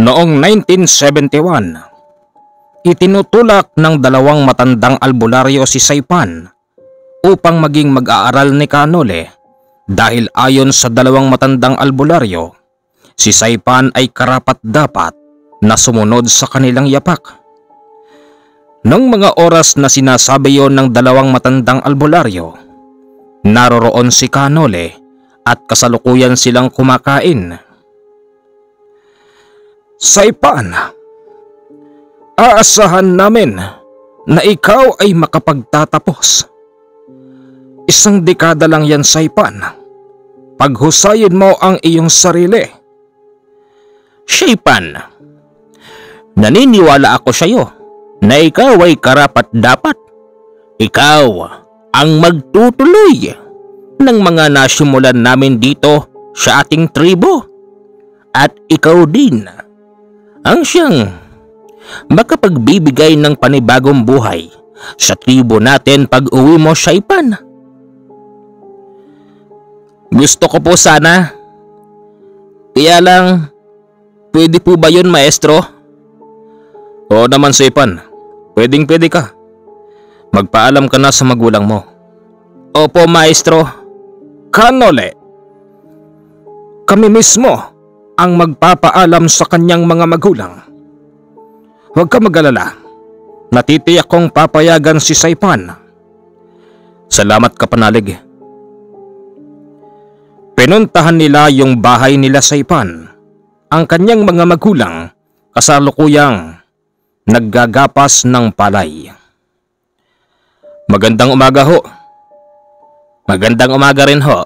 Noong 1971, itinutulak ng dalawang matandang albularyo si Saipan upang maging mag-aaral ni Canole dahil ayon sa dalawang matandang albularyo, si Saipan ay karapat-dapat na sumunod sa kanilang yapak. Nang mga oras na sinasabi yon ng dalawang matandang albularyo, naroroon si Canole at kasalukuyan silang kumakain. Saipan, aasahan namin na ikaw ay makapagtatapos. 1 dekada lang yan, Saipan. Paghusayin mo ang iyong sarili. Saipan, naniniwala ako sa iyo na ikaw ay karapat-dapat. Ikaw ang magtutuloy ng mga nasimulan namin dito sa ating tribo. At ikaw din ang siyang makapagbibigay ng panibagong buhay sa tribo natin pag uwi mo, Saipan. Gusto ko po sana. Kaya lang, pwede po ba yun, maestro? Oo naman, Saipan. Pwedeng-pwede ka. Magpaalam ka na sa magulang mo. Opo, maestro. Canole, kami mismo ang magpapaalam sa kanyang mga magulang. Huwag ka mag-alala. Natitiyak kong papayagan si Saipan. Salamat, Kapanalig. Pinuntahan nila yung bahay nila Saipan. Ang kanyang mga magulang kasalukuyang naggagapas ng palay. Magandang umaga ho. Magandang umaga rin ho.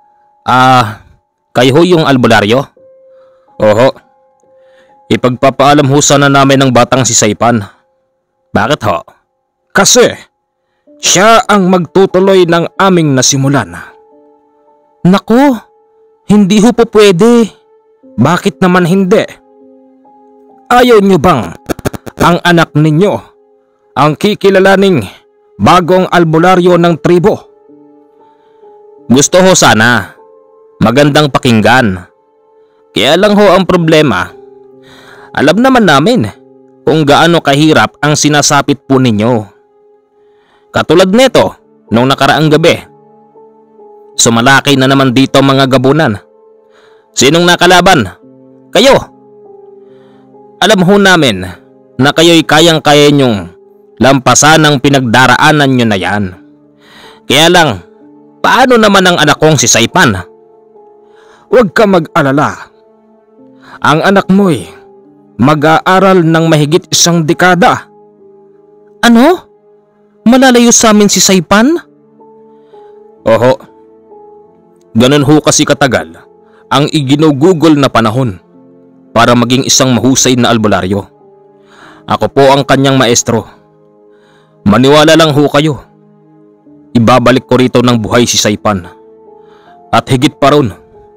Kayo ho yung albularyo? Oho. Ipagpapaalam ho sana namin ng batang si Saipan. Bakit ho? Kasi siya ang magtutuloy ng aming nasimulan. Naku, hindi ho po pwede. Bakit naman hindi? Ayaw nyo bang ang anak ninyo ang kikilalaning bagong albularyo ng tribo? Gusto ho sana. Magandang pakinggan. Kaya lang ho ang problema. Alam naman namin kung gaano kahirap ang sinasapit po ninyo. Katulad nito, nung nakaraang gabi. Sumalaki na naman dito mga gabunan. Sinong nakalaban? Kayo. Alam ho namin na kayo'y kayang-kaya nyong lampasan ang pinagdaraanan nyo na yan. Kaya lang, paano naman ang anak kong si Saipan? Huwag ka mag-alala. Ang anak mo'y mag-aaral ng mahigit 1 dekada. Ano? Malalayo sa amin si Saipan? Oho. Ganun ho kasi katagal ang iginugugol na panahon para maging isang mahusay na albularyo. Ako po ang kanyang maestro. Maniwala lang ho kayo. Ibabalik ko rito ng buhay si Saipan. At higit pa ron,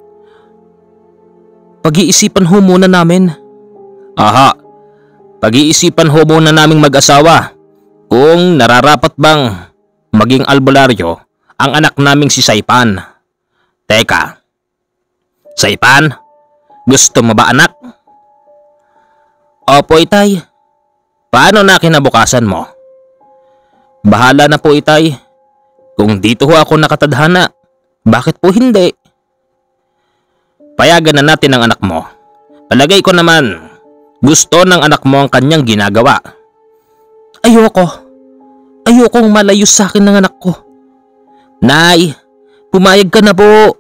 pag-iisipan ho muna namin. Aha, pag-iisipan ho muna naming mag-asawa kung nararapat bang maging albularyo ang anak naming si Saipan. Teka, Saipan, gusto mo ba anak? Opo, Itay. Paano na kinabukasan mo? Bahala na po, Itay. Kung dito ho ako nakatadhana, bakit po hindi? Payagan na natin ang anak mo. Palagay ko naman, gusto ng anak mo ang kanyang ginagawa. Ayoko. Ayokong malayo sa akin ng anak ko. Nay, pumayag ka na po.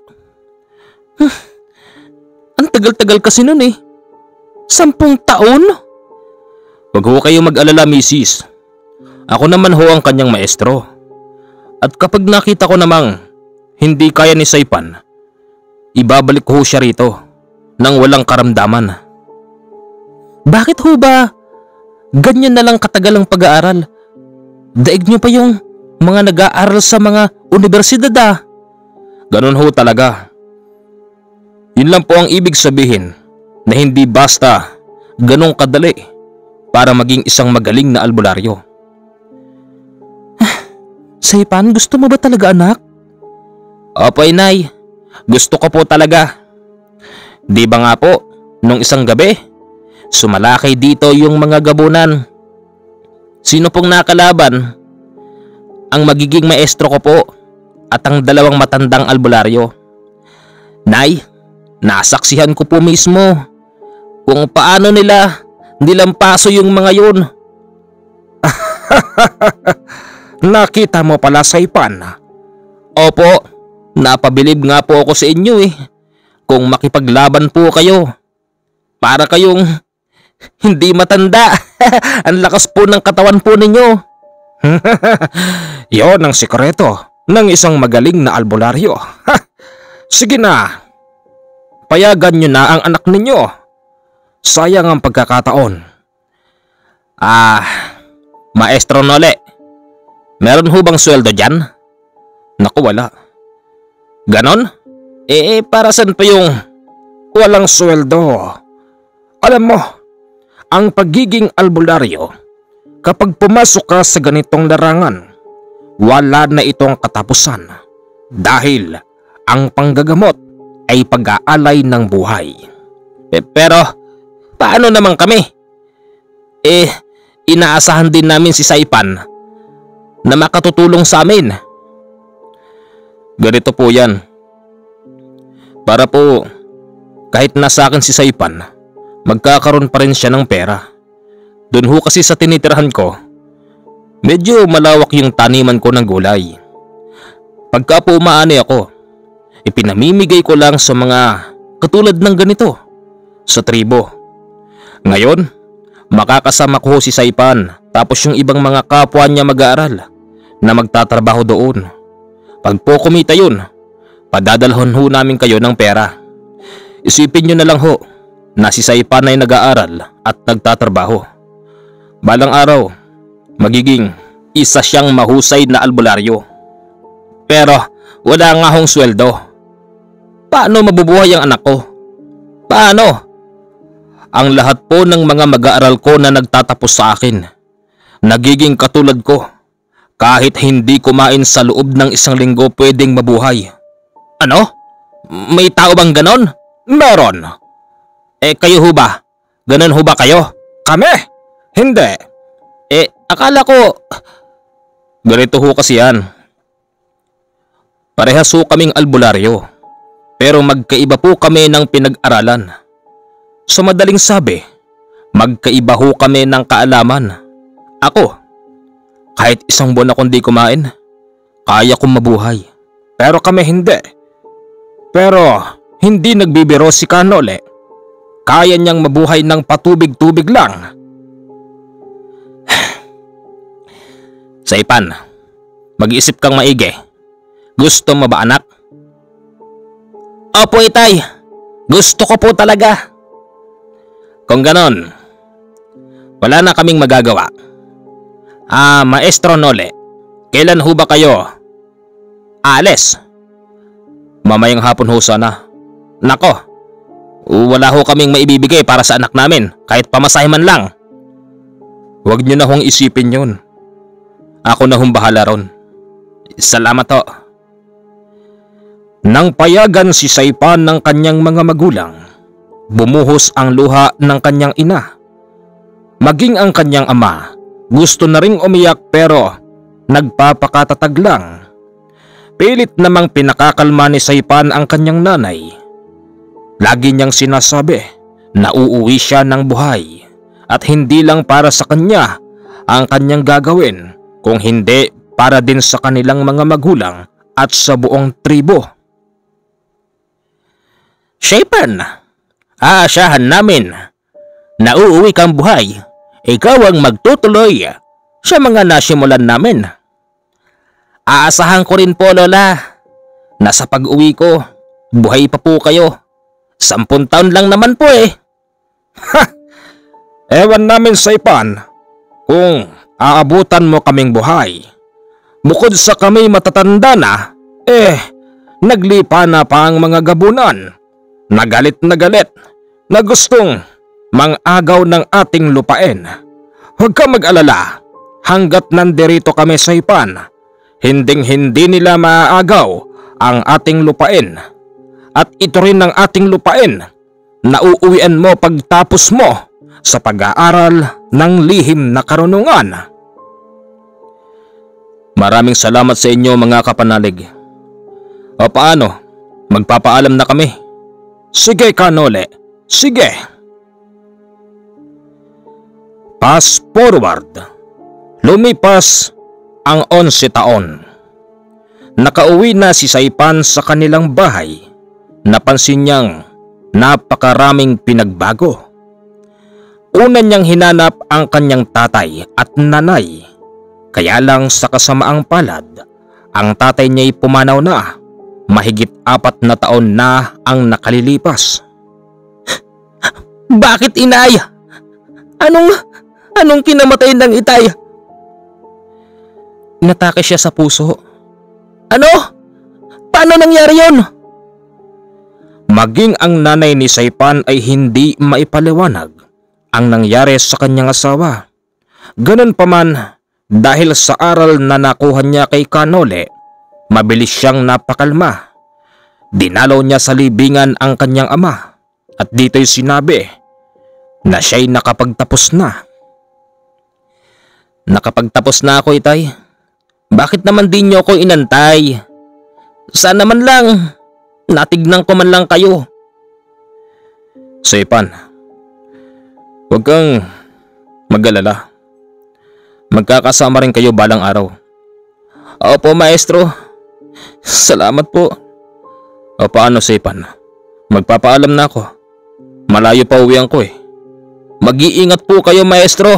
Ang tagal-tagal kasi nun eh. 10 taon? Huwag ho kayo mag-alala, misis. Ako naman ho ang kanyang maestro. At kapag nakita ko namang hindi kaya ni Saipan, ibabalik ko ho siya rito nang walang karamdaman. Bakit ho ba ganyan na lang katagal ang pag-aaral? Daig nyo pa yung mga nag-aaral sa mga universidad ah. Ganun ho talaga. Yun lang po ang ibig sabihin na hindi basta ganong kadali para maging isang magaling na albularyo. Saipan, gusto mo ba talaga anak? Opo, Inay. Gusto ko po talaga. Di ba nga po, nung isang gabi, Sumalakay dito yung mga gabunan. Sino pong nakalaban? Ang magiging maestro ko po at ang dalawang matandang albularyo. Nay, nasaksihan ko po mismo kung paano nila nilampaso yung mga yun. Nakita mo pala, Saipan. Opo, napabilib nga po ako sa inyo eh. Kung makipaglaban po kayo, para kayong hindi matanda. Ang lakas po ng katawan po ninyo. Yon ang sikreto ng isang magaling na albularyo. Sige na, payagan nyo na ang anak ninyo. Sayang ang pagkakataon. Maestro Nole, meron ho bang sweldo dyan? Naku, wala. Ganon? Para saan pa yung... Walang sweldo. Alam mo, ang pagiging albularyo, kapag pumasok ka sa ganitong larangan, wala na itong katapusan dahil ang panggagamot ay pag-aalay ng buhay. Pero paano naman kami? Inaasahan din namin si Saipan na makatutulong sa amin. Ganito po yan. Para po kahit nasa akin si Saipan, magkakaroon pa rin siya ng pera. Doon ho kasi sa tinitirahan ko, medyo malawak yung taniman ko ng gulay. Pagka po umaani ako, ipinamimigay ko lang sa mga katulad ng ganito sa tribo. Ngayon, makakasama ko si Saipan tapos yung ibang mga kapwa niya mag-aaral na magtatrabaho doon. Pag po kumita yun, padadalhon ho namin kayo ng pera. Isipin nyo na lang ho na si Saipan ay nag-aaral at nagtatrabaho. Balang araw, magiging isa siyang mahusay na albularyo. Pero wala nga hong sweldo. Paano mabubuhay ang anak ko? Paano? Ang lahat po ng mga mag-aaral ko na nagtatapos sa akin, nagiging katulad ko. Kahit hindi kumain sa loob ng isang linggo pwedeng mabuhay. Ano? May tao bang ganon? Meron. Kayo ho ba? Ganon ho ba kayo? Kami? Hindi. Akala ko... Ganito ho kasi yan. Parehas ho kaming albularyo, pero magkaiba po kami ng pinag-aralan. Sa madaling sabi, magkaiba ho kami ng kaalaman. Ako, kahit isang buwan akong di kumain, kaya kong mabuhay. Pero kami hindi. Pero hindi nagbibiro si Kanole. Kaya niyang mabuhay ng patubig-tubig lang. Saipan, mag-iisip kang maigi. Gusto mo ba, anak? Opo, itay. Gusto ko po talaga. Kung ganon, wala na kaming magagawa. Maestro Nole, kailan ho ba kayo aalis? Mamayang hapon ho sana. Nako, wala ho kaming maibibigay para sa anak namin, kahit pamasahe man lang. Huwag niyo na hong isipin yun. Ako na hong bahala ron. Salamat ho. Nang payagan si Saipan ng kanyang mga magulang, bumuhos ang luha ng kanyang ina. Maging ang kanyang ama, gusto na ring umiyak pero nagpapakatatag lang. Pilit namang pinakakalma ni Saipan ang kanyang nanay. Lagi niyang sinasabi na uuwi siya ng buhay at hindi lang para sa kanya ang kanyang gagawin, kung hindi para din sa kanilang mga magulang at sa buong tribo. Saipan, aasahan namin na uuwi kang buhay. Ikaw ang magtutuloy sa mga nasimulan namin. Aasahan ko rin po, Lola, na sa pag-uwi ko, buhay pa po kayo. 10 taon lang naman po eh. Ha! Ewan namin, Saipan, kung aabutan mo kaming buhay. Bukod sa kami matatanda na, naglipa na pa ang mga gabunan. Nagalit na gustong mang-agaw ng ating lupain. Huwag ka mag-alala, hanggat nandirito kami, Saipan, hinding-hindi nila maaagaw ang ating lupain. At ito rin ang ating lupain na uuwian mo pagtapos mo sa pag-aaral ng lihim na karunungan. Maraming salamat sa inyo mga kapanalig. O paano? Magpapaalam na kami. Sige Kanole, sige. Fast forward. Lumipas ang 11 taon. Nakauwi na si Saipan sa kanilang bahay. Napansin niyang napakaraming pinagbago. Una niyang hinanap ang kanyang tatay at nanay. Kaya lang sa kasamaang palad, ang tatay niya'y pumanaw na. Mahigit 4 na taon na ang nakalilipas. Bakit inay? Anong kinamatay ng itay? Inatake siya sa puso. Ano? Paano nangyari yon? Maging ang nanay ni Saipan ay hindi maipaliwanag ang nangyari sa kanyang asawa. Ganun pa man, dahil sa aral na nakuha niya kay Kanole, mabilis siyang napakalma. Dinalaw niya sa libingan ang kanyang ama at dito'y sinabi na siya'y nakapagtapos na. Nakapagtapos na ako, itay. Bakit naman di niyo ako inantay? Sana man lang, natignan ko man lang kayo. Saipan, huwag kang mag-alala. Magkakasama rin kayo balang araw. Opo, maestro. Salamat po. O paano, Saipan? Magpapaalam na ako. Malayo pa uwian ko eh. Mag-iingat po kayo, maestro.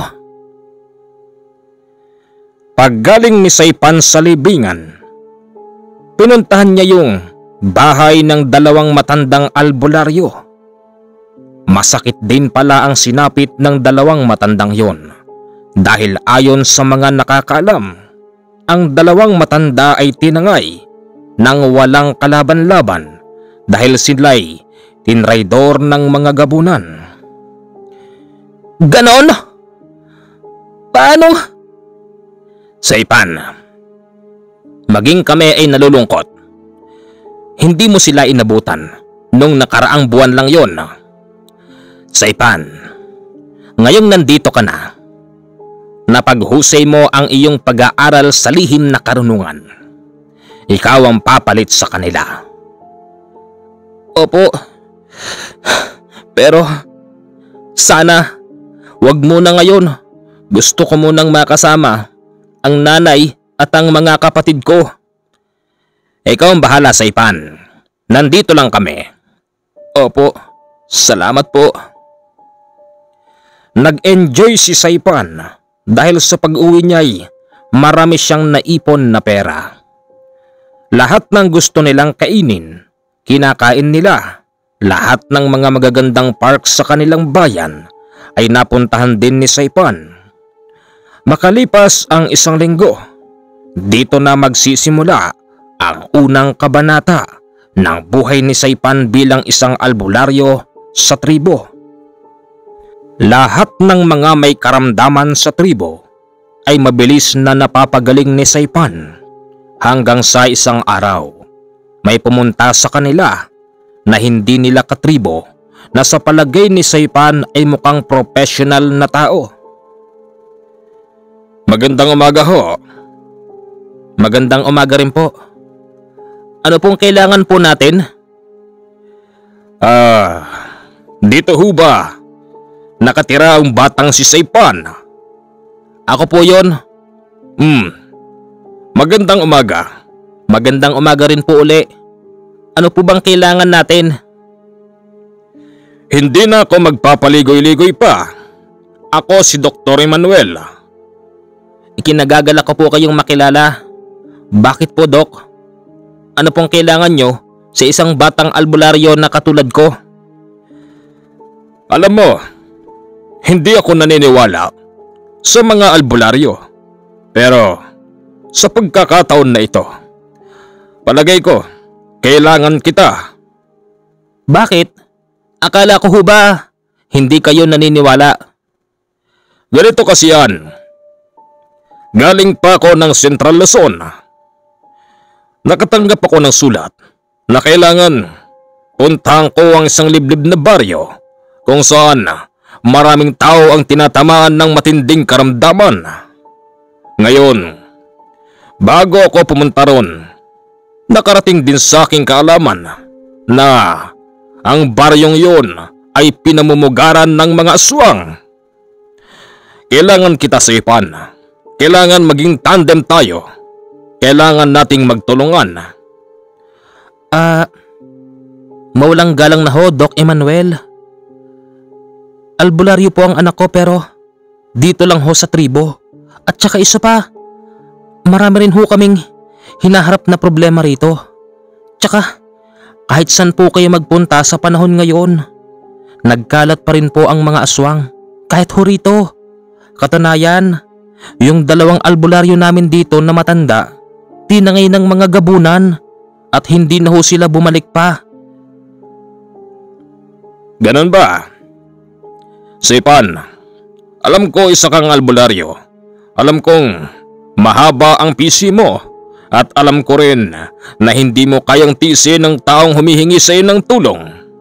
Paggaling ni Saipan sa libingan, pinuntahan niya yung bahay ng 2 matandang albularyo. Masakit din pala ang sinapit ng 2 matandang yon. Dahil ayon sa mga nakakaalam, ang 2 matanda ay tinangay nang walang kalaban-laban dahil sila'y tinraidor ng mga gabunan. Ganon? Paano? Saipan, maging kami ay nalulungkot. Hindi mo sila inabutan nung nakaraang buwan lang yon. Saipan, ngayong nandito ka na, napaghusay mo ang iyong pag-aaral sa lihim na karunungan. Ikaw ang papalit sa kanila. Opo. Pero sana wag muna ngayon. Gusto ko munang makasama ang nanay at ang mga kapatid ko. Ikaw ang bahala, Saipan. Nandito lang kami. Opo. Salamat po. Nag-enjoy si Saipan dahil sa pag-uwi niya'y marami siyang naipon na pera. Lahat ng gusto nilang kainin, kinakain nila. Lahat ng mga magagandang park sa kanilang bayan ay napuntahan din ni Saipan. Makalipas ang 1 linggo, dito na magsisimula ang unang kabanata ng buhay ni Saipan bilang isang albularyo sa tribo. Lahat ng mga may karamdaman sa tribo ay mabilis na napapagaling ni Saipan hanggang sa isang araw may pumunta sa kanila na hindi nila katribo na sa palagay ni Saipan ay mukhang professional na tao. Magandang umaga ho. Magandang umaga rin po. Ano pong kailangan po natin? Dito ho ba nakatira ang batang si Saipan? Ako po yon. Magandang umaga. Magandang umaga rin po uli. Ano po bang kailangan natin? Hindi na ako magpapaligoy-ligoy pa. Ako si Dr. Emmanuel. Ikinagagalak ko po kayong makilala. Bakit po, Dok? Ano pong kailangan nyo sa isang batang albularyo na katulad ko? Alam mo, hindi ako naniniwala sa mga albularyo. Pero sa pagkakataon na ito, palagay ko, kailangan kita. Bakit? Akala ko ho ba hindi kayo naniniwala? Ganito kasi yan. Galing pa ako ng Central Luzon. Nakatanggap ako ng sulat na kailangan puntahan ko ang isang liblib na baryo kung saan maraming tao ang tinatamaan ng matinding karamdaman. Ngayon, bago ako pumunta ron, nakarating din sa aking kaalaman na ang baryong yun ay pinamumugaran ng mga aswang. Kailangan kita, Saipan. Kailangan maging tandem tayo. Kailangan nating magtulungan. Maulang galang na ho, Doc Emmanuel. Albularyo po ang anak ko pero dito lang ho sa tribo. At saka isa pa, marami rin ho kaming hinaharap na problema rito. Tsaka kahit saan po kayo magpunta sa panahon ngayon, nagkalat pa rin po ang mga aswang kahit ho rito. Katunayan, yung 2 albularyo namin dito na matanda, tinangay ng mga gabunan at hindi na ho sila bumalik pa. Ganon ba? Saipan, alam ko isa kang albularyo. Alam kong mahaba ang PC mo at alam ko rin na hindi mo kayang tiisin ng taong humihingi sa iyo ng tulong.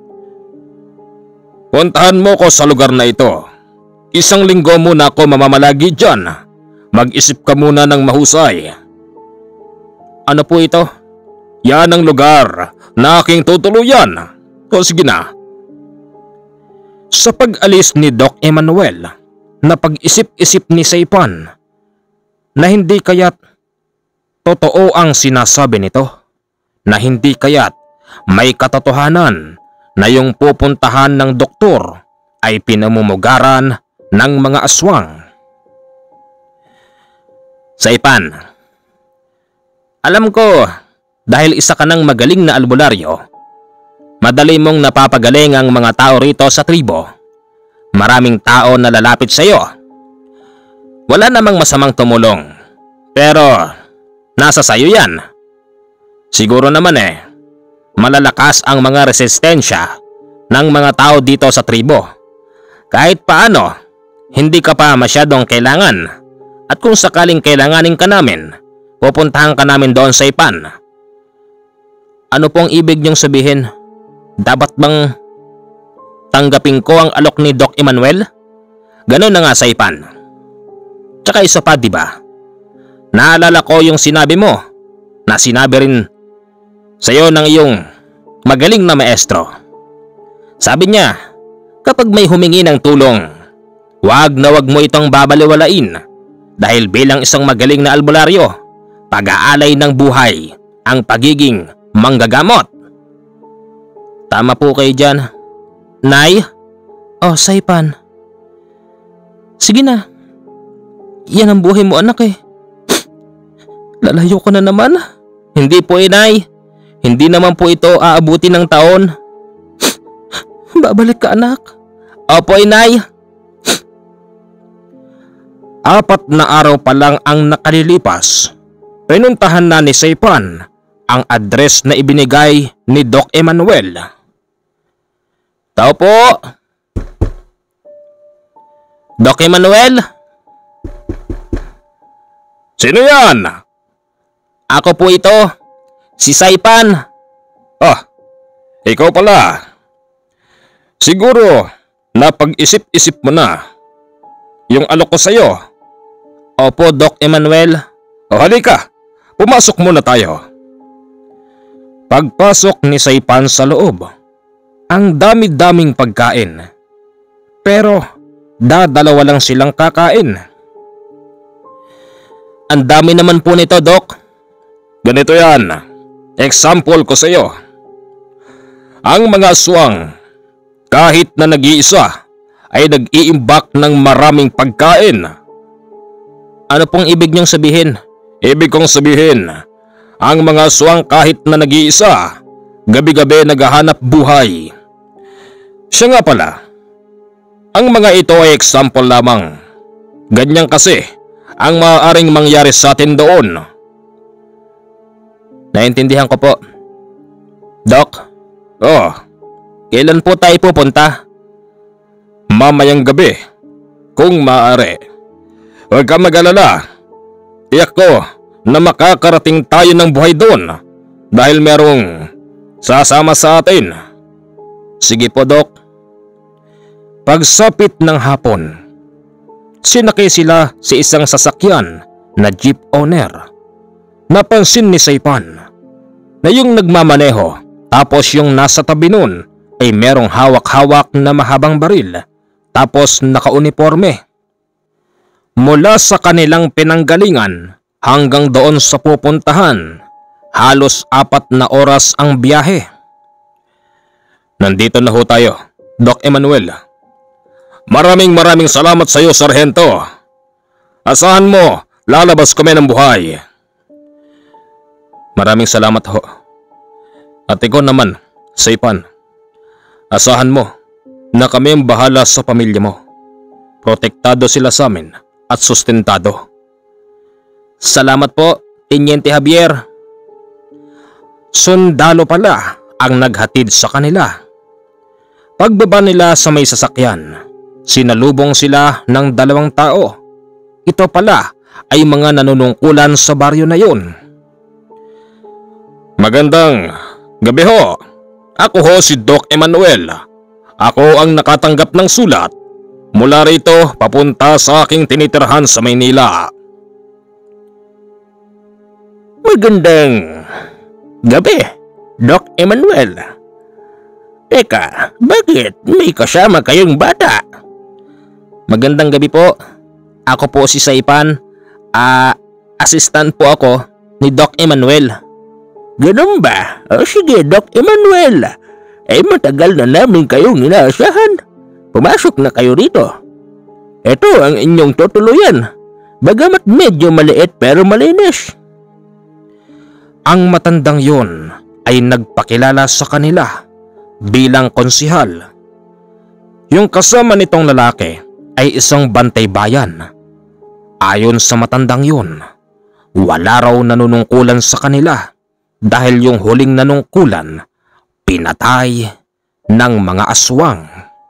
Puntahan mo ko sa lugar na ito. 1 linggo muna ako mamamalagi dyan. Mag-isip ka muna ng mahusay. Ano po ito? Yan ang lugar na aking tutuluyan. O sige na. Sa pag-alis ni Doc Emmanuel, napag-isip-isip ni Saipan na hindi kaya't totoo ang sinasabi nito, na hindi kaya't may katotohanan na yung pupuntahan ng doktor ay pinamumugaran ng mga aswang. Saipan, alam ko dahil isa ka ng magaling na albularyo, madali mong napapagaling ang mga tao rito sa tribo. Maraming tao na lalapit sa iyo. Wala namang masamang tumulong. Pero nasa sayo yan. Siguro naman malalakas ang mga resistensya ng mga tao dito sa tribo. Kahit paano, hindi ka pa masyadong kailangan. At kung sakaling kailanganin ka namin, pupuntahan ka namin doon sa Ipan. Ano pong ibig niyong sabihin? Dapat bang tanggapin ko ang alok ni Doc Emmanuel? Ganun na nga, Saipan. Tsaka isa pa, diba? Naalala ko yung sinabi mo na sinabi rin sa'yo ng iyong magaling na maestro. Sabi niya, kapag may humingi ng tulong, wag na wag mo itong babaliwalain dahil bilang isang magaling na albularyo, pag-aalay ng buhay ang pagiging manggagamot. Tama po kayo dyan, Nay. Oh, Saipan. Sige na. Yan ang buhay mo, anak Lalayo ko na naman. Hindi po, Nay. Hindi naman po ito aabuti ng taon. Babalik ka, anak. Opo, Nay. 4 na araw pa lang ang nakalilipas. Pinuntahan na ni Saipan ang address na ibinigay ni Doc Emmanuel. Tao po. Doc Emmanuel? Sino yan? Ako po ito, si Saipan. Ikaw pala. Siguro napag-isip-isip mo na yung alok ko sa'yo. Opo, Doc Emmanuel. Halika, pumasok muna tayo. Pagpasok ni Saipan sa loob, ang dami-daming pagkain. Pero dadalawa lang silang kakain. Ang dami naman po nito, Doc. Ganito yan. Example ko sa iyo. Ang mga aswang, kahit na nag-iisa, ay nag-iimbak ng maraming pagkain. Ano pong ibig niyong sabihin? Ibig kong sabihin, ang mga aswang kahit na nag-iisa, gabi-gabi naghahanap buhay. Siya nga pala, ang mga ito ay example lamang. Ganyan kasi ang maaaring mangyari sa atin doon. Naintindihan ko po. Doc, kailan po tayo pupunta? Mamayang gabi, kung maaari. Huwag ka mag-alala. Tiyak ko na makakarating tayo ng buhay doon dahil merong sasama sa atin. Sige po, Doc. Pagsapit ng hapon, sinakay sila sa isang sasakyan na jeep owner. Napansin ni Saipan na yung nagmamaneho tapos yung nasa tabi nun ay merong hawak-hawak na mahabang baril tapos nakauniforme. Mula sa kanilang pinanggalingan hanggang doon sa pupuntahan, halos 4 na oras ang biyahe. Nandito na ho tayo, Doc Emmanuel. Maraming salamat sa iyo, Sargento. Asahan mo, lalabas kami ng buhay. Maraming salamat ho. At ikaw naman, Saipan. Asahan mo na kami ang bahala sa pamilya mo. Protektado sila sa amin at sustentado. Salamat po, Teniente Javier. Sundalo pala ang naghatid sa kanila. Pagbaba nila sa may sasakyan, sinalubong sila ng 2 tao. Ito pala ay mga nanunungkulan sa baryo na yun. Magandang gabi ho. Ako ho si Doc Emmanuel. Ako ang nakatanggap ng sulat mula rito papunta sa aking tinitirhan sa Maynila. Magandang gabi, Doc Emmanuel. Teka, bakit may kasama kayong bata? Magandang gabi po. Ako po si Saipan. Assistant po ako ni Doc Emmanuel. Ganun ba? O sige, Doc Emmanuel. Matagal na namin kayong inaasahan. Pumasok na kayo rito. Ito ang inyong tutuluyan. Bagamat medyo maliit pero malinis. Ang matandang yon ay nagpakilala sa kanila bilang konsihal. Yung kasama nitong lalaki ay isang bantay bayan. Ayon sa matandang yon, wala raw nanunungkulan sa kanila dahil yung huling nanungkulan pinatay ng mga aswang.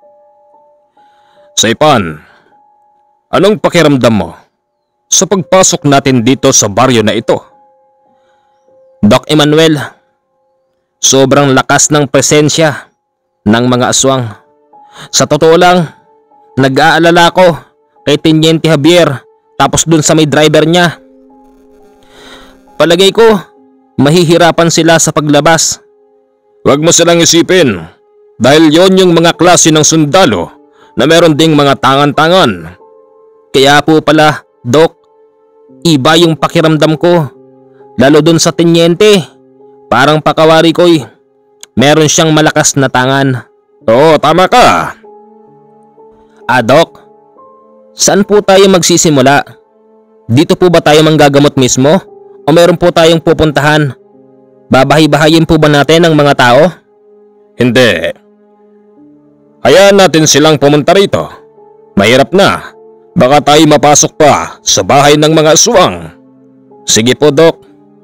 Saipan, anong pakiramdam mo sa pagpasok natin dito sa baryo na ito? Doc Emmanuel, sobrang lakas ng presensya ng mga aswang. Sa totoo lang, nag-aalala ko kay Teniente Javier tapos dun sa may driver niya. Palagay ko, mahihirapan sila sa paglabas. Huwag mo silang isipin dahil yon yung mga klase ng sundalo na meron ding mga tangan-tangan. Kaya po pala, Doc, iba yung pakiramdam ko. Lalo dun sa Teniente, parang pakawari ko'y meron siyang malakas na tangan. Oo, tama ka. Doc, saan po tayo magsisimula? Dito po ba tayo manggagamot mismo? O meron po tayong pupuntahan? Babahay-bahayin po ba natin ang mga tao? Hindi. Hayaan natin silang pumunta rito. Mahirap na. Baka tayo mapasok pa sa bahay ng mga aswang. Sige po, Doc.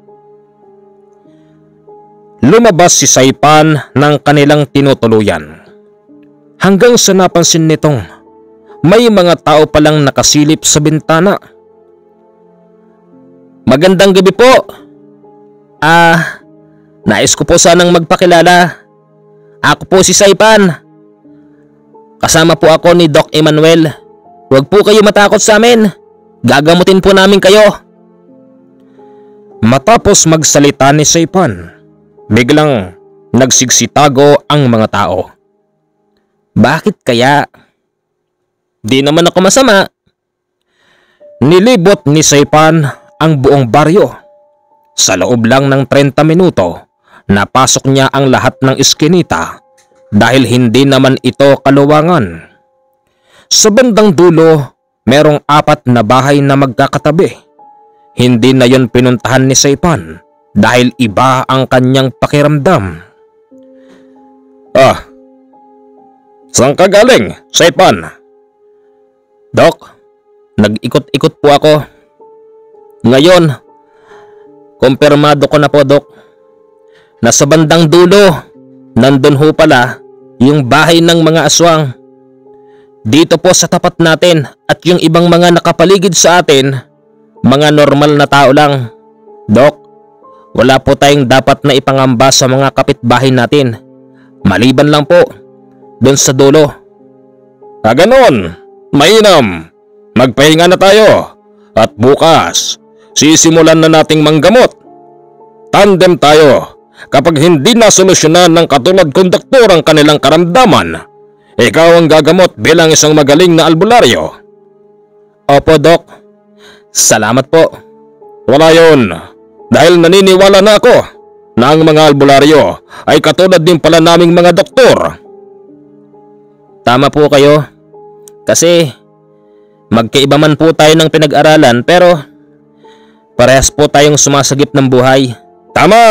Lumabas si Saipan ng kanilang tinutuluyan. Hanggang sa napansin nitong may mga tao palang nakasilip sa bintana. Magandang gabi po. Nais ko po sanang magpakilala. Ako po si Saipan. Kasama po ako ni Doc Emmanuel. Huwag po kayo matakot sa amin. Gagamutin po namin kayo. Matapos magsalita ni Saipan, biglang nagsigsitago ang mga tao. Bakit kaya? Di naman ako masama. Nilibot ni Saipan ang buong baryo. Sa loob lang ng 30 minuto, napasok niya ang lahat ng iskinita dahil hindi naman ito kaluwangan. Sa bandang dulo, merong 4 na bahay na magkakatabi. Hindi na yon pinuntahan ni Saipan dahil iba ang kanyang pakiramdam. Saan ka galing, Saipan? Doc, nag-ikot-ikot po ako. Ngayon, kumpirmado ko na po, Doc. Nasa bandang dulo, nandun ho pala yung bahay ng mga aswang. Dito po sa tapat natin at yung ibang mga nakapaligid sa atin, mga normal na tao lang. Doc, wala po tayong dapat na ipangamba sa mga kapitbahay natin. Maliban lang po doon sa dulo. Ganon, mainam. Magpahinga na tayo. At bukas, sisimulan na nating manggamot. Tandem tayo. Kapag hindi na solusyonan ng katulad kong doktor ang kanilang karamdaman, ikaw ang gagamot bilang isang magaling na albularyo. Opo, Dok. Salamat po. Wala yun. Dahil naniniwala na ako na ang mga albularyo ay katulad din pala naming mga doktor. Tama po kayo. Kasi magkaiba man po tayo ng pinag-aralan pero parehas po tayong sumasagip ng buhay. Tama!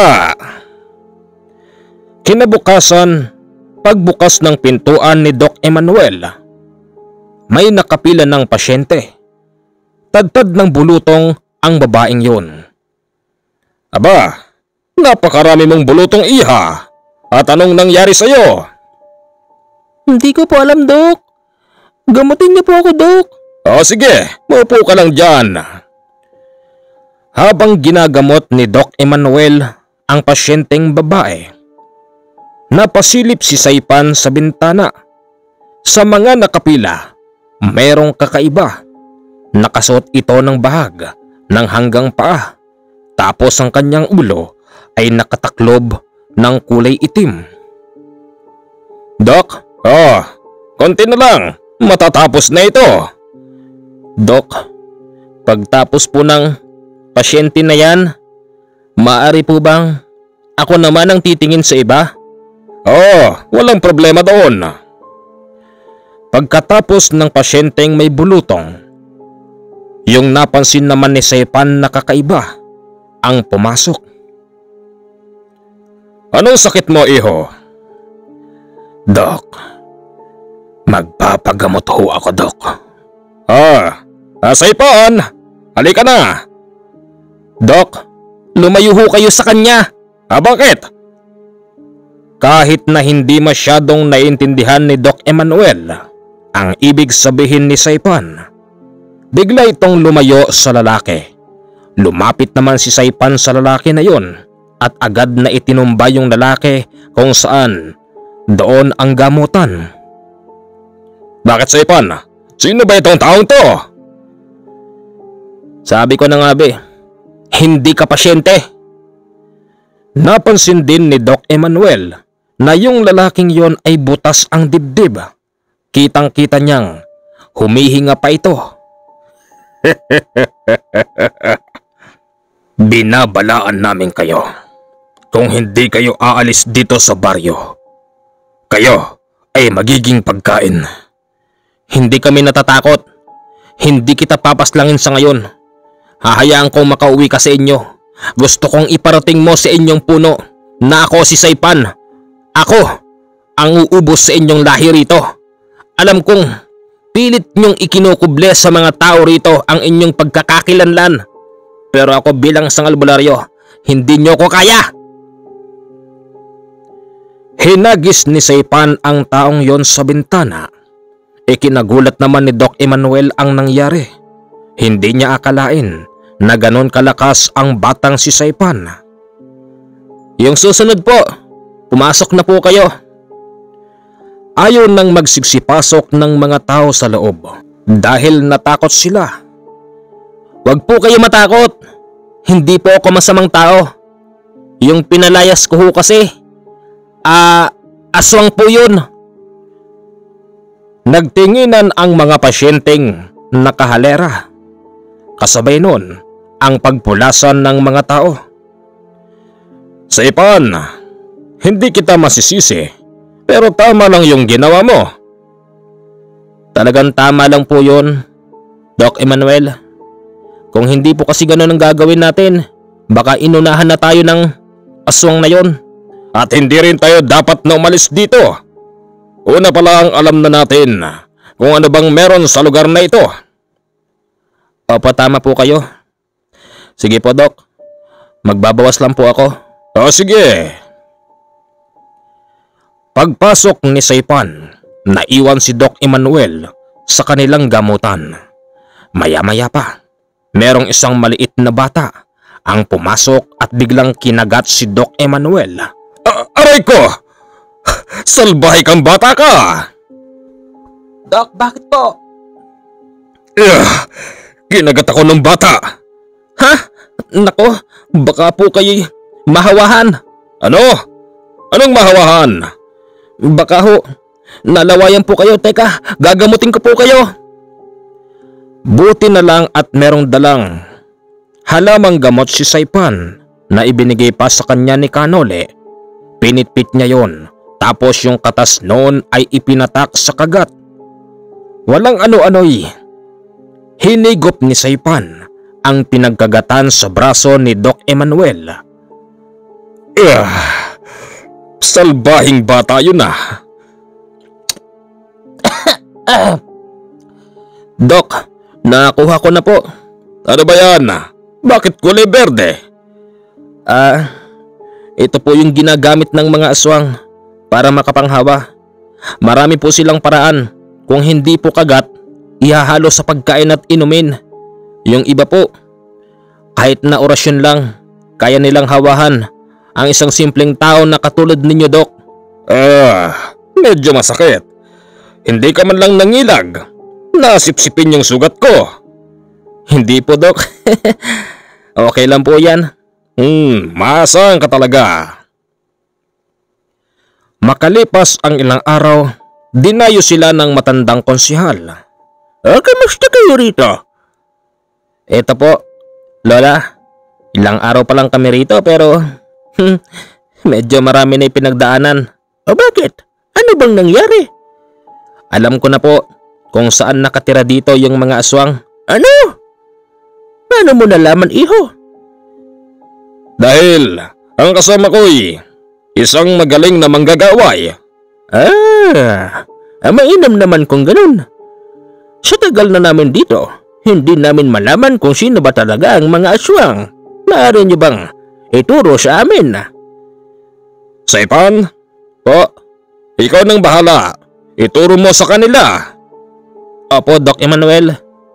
Kinabukasan, pagbukas ng pintuan ni Doc Emmanuel, may nakapila ng pasyente. Tadtad ng bulutong ang babaeng yun. Aba, napakarami mong bulutong, iha. At anong nangyari sa'yo? Hindi ko po alam, Dok. Gamutin niyo po ako, Dok. O sige, maupo ka lang dyan. Habang ginagamot ni Doc Emmanuel ang pasyenteng babae, napasilip si Saipan sa bintana. Sa mga nakapila, mayroong kakaiba. Nakasuot ito ng bahag ng hanggang paa. Tapos ang kanyang ulo ay nakataklob ng kulay itim. Doc, konti na lang. Matatapos na ito. Dok, pagtapos po ng pasyente na yan, maaari po bang ako naman ang titingin sa iba? Walang problema doon. Pagkatapos ng pasyenteng may bulutong, yung napansin naman ni Saipan na kakaiba ang pumasok. Anong sakit mo, iho? Dok, magpapagamot ho ako, Dok. Saipan, halika na. Dok, lumayo ho kayo sa kanya. Bakit? Kahit na hindi masyadong naiintindihan ni Doc Emmanuel ang ibig sabihin ni Saipan, bigla itong lumayo sa lalaki. Lumapit naman si Saipan sa lalaki na yun at agad na itinumba yung lalaki kung saan doon ang gamutan. Bakit, Saipan? Sino ba itong taong to? Sabi ko na nga hindi ka pasyente. Napansin din ni Doc Emmanuel na yung lalaking yon ay butas ang dibdib. Kitang-kita niyang humihinga pa ito. Binabalaan namin kayo. Kung hindi kayo aalis dito sa baryo, kayo ay magiging pagkain. Hindi kami natatakot. Hindi kita papaslangin sa ngayon. Hahayaan kong makauwi ka sa inyo. Gusto kong iparating mo sa inyong puno na ako si Saipan. Ako ang uubos sa inyong lahi rito. Alam kong pilit niyong ikinukuble sa mga tao rito ang inyong pagkakakilanlan. Pero ako bilang isang albularyo, hindi niyo ko kaya. Hinagis ni Saipan ang taong yon sa bintana. Ikinagulat naman ni Doc Emmanuel ang nangyari. Hindi niya akalain na ganon kalakas ang batang si Saipan. Yung susunod po, pumasok na po kayo. Ayaw nang magsiksipasok ng mga tao sa loob dahil natakot sila. Huwag po kayo matakot. Hindi po ako masamang tao. Yung pinalayas ko ho kasi, aswang po yun. Nagtinginan ang mga pasyenteng nakahalera. Kasabay nun ang pagpulasan ng mga tao. Saipan, hindi kita masisisi, pero tama lang yung ginawa mo. Talagang tama lang po yun, Doc Emmanuel. Kung hindi po kasi ganun ang gagawin natin, baka inunahan na tayo ng aswang na yon. At hindi rin tayo dapat na umalis dito. Una pa lang alam na natin kung ano bang meron sa lugar na ito. Opo, tama po kayo. Sige po, Doc. Magbabawas lang po ako. Sige. Pagpasok ni Saipan, naiwan si Doc Emmanuel sa kanilang gamutan. Maya-maya pa, merong isang maliit na bata ang pumasok at biglang kinagat si Doc Emmanuel. Aray ko! Salbahe kang bata ka! Doc, bakit po? Kinagat ako ng bata. Ha? Nako, baka po kayo'y mahawahan. Ano? Anong mahawahan? Baka ho, nalawayan po kayo. Teka, gagamutin ko po kayo. Buti na lang at merong dalang halamang gamot si Saipan na ibinigay pa sa kanya ni Kanole. Pinitpit niya yon, tapos yung katas noon ay ipinatak sa kagat. Walang ano-ano'y hinigop ni Saipan ang pinagkagatan sa braso ni Doc Emmanuel. Salbahing bata yun ah. Doc, nakuha ko na po. Ano ba yan? Bakit kulay berde? Ito po yung ginagamit ng mga aswang para makapanghawa. Marami po silang paraan. Kung hindi po kagat, ihahalo sa pagkain at inumin. Yung iba po, kahit na orasyon lang, kaya nilang hawahan ang isang simpleng tao na katulad ninyo, Doc. Medyo masakit. Hindi ka man lang nangilag. Nasipsipin yung sugat ko. Hindi po, Doc. Okay lang po yan. Maasang ka talaga. Makalipas ang ilang araw, dinayo sila ng matandang konsihal. Kamusta kayo rito? Ito po, Lola. Ilang araw pa lang kami rito pero medyo marami na pinagdaanan. O bakit? Ano bang nangyari? Alam ko na po kung saan nakatira dito yung mga aswang. Ano? Paano mo nalaman, iho? Dahil ang kasama ko'y isang magaling na manggagaway. Mainam naman kung ganun. Sa tagal na namin dito, hindi namin malaman kung sino ba talaga ang mga aswang. Maaari niyo bang ituro sa amin? Saipan? Po? Ikaw nang bahala. Ituro mo sa kanila. Opo, Doc Emmanuel.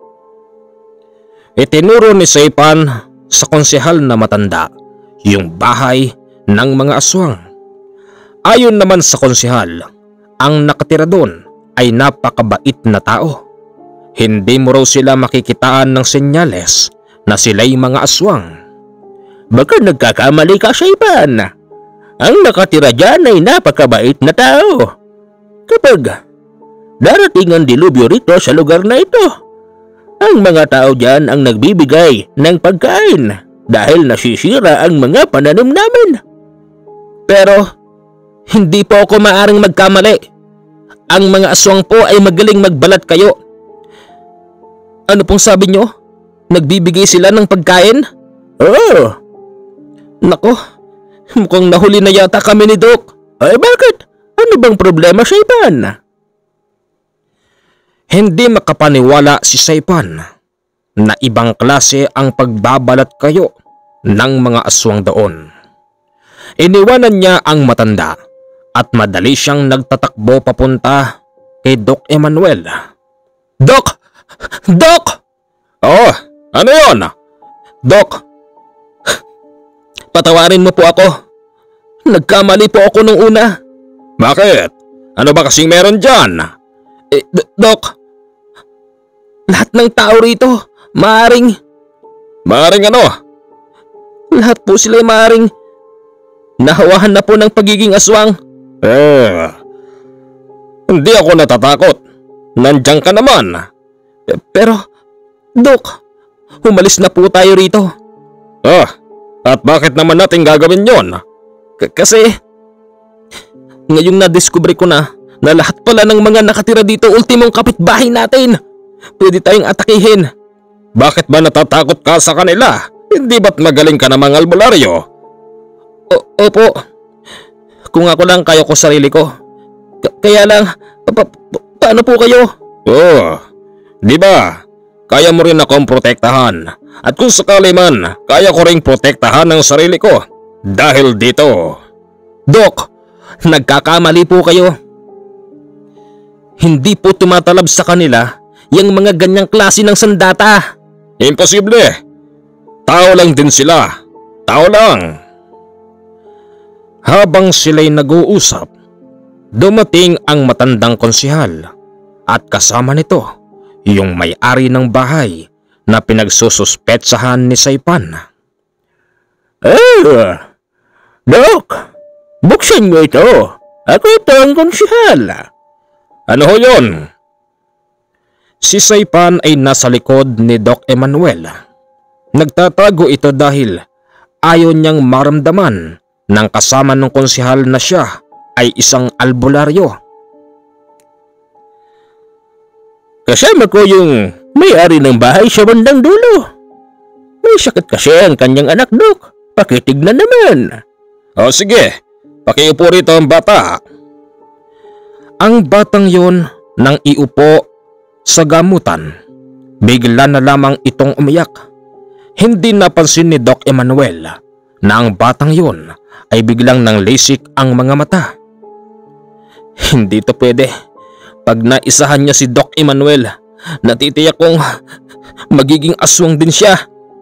Itinuro ni Saipan sa konsehal na matanda yung bahay ng mga aswang. Ayon naman sa konsehal, ang nakatira doon ay napakabait na tao. Hindi mo raw sila makikitaan ng senyales na sila'y mga aswang. Baka nagkakamali ka, Saipan. Ang nakatira dyan ay napakabait na tao. Kapag darating ang dilubyo rito sa lugar na ito, ang mga tao dyan ang nagbibigay ng pagkain dahil nasisira ang mga pananim namin. Pero hindi po ako maaring magkamali. Ang mga aswang po ay magaling magbalat kayo. Ano pong sabi nyo? Nagbibigay sila ng pagkain? Oo. Nako, mukhang nahuli na yata kami ni Doc. Ay bakit? Ano bang problema, Saipan? Hindi makapaniwala si Saipan na ibang klase ang pagbabalat kayo ng mga aswang doon. Iniwanan niya ang matanda at madali siyang nagtatakbo papunta kay Doc Emmanuel. Doc! Doc! Oh, ano yon? Doc, patawarin mo po ako. Nagkamali po ako nung una. Bakit? Ano ba kasing meron dyan? Doc, lahat ng tao rito, maaring ano? Lahat po sila ay maaring nahawahan na po ng pagiging aswang. Hindi ako natatakot. Nandiyan ka naman. Pero, Doc, umalis na po tayo rito. At bakit naman natin gagawin yon? Kasi, ngayong nadiskubre ko na lahat pala ng mga nakatira dito ultimong kapitbahay natin. Pwede tayong atakihin. Bakit ba natatakot ka sa kanila? Hindi ba't magaling ka namang albularyo? Opo. Kung ako lang kaya ko sarili ko. Kaya lang, paano po kayo? Di ba? Kaya mo rin akong protektahan. At kung sakali man, kaya ko ring protektahan ang sarili ko. Dahil dito. Doc, nagkakamali po kayo. Hindi po tumatalab sa kanila yung mga ganyang klase ng sandata. Imposible. Tao lang din sila. Tao lang. Habang sila'y nag-uusap, dumating ang matandang konsihal at kasama nito yung may-ari ng bahay na pinagsususpetsahan ni Saipan. Dok, buksan mo ito. Ako ito ang konsihal. Ano ho yun? Si Saipan ay nasa likod ni Doc Emmanuel. Nagtatago ito dahil ayaw niyang maramdaman ng kasama ng konsihal na siya ay isang albularyo. Kasama ko yung may-ari ng bahay sa bandang dulo. May sakit kasi ang kanyang anak, Dok. Pakitignan naman. O sige, pakiupo rito ang bata. Ang batang yon nang iupo sa gamutan, bigla na lamang itong umiyak. Hindi napansin ni Doc Emmanuel na ang batang yon ay biglang nanglisik ang mga mata. Hindi to pwede. Pag naisahan niya si Doc Emmanuel, natitiyak kong magiging aswang din siya.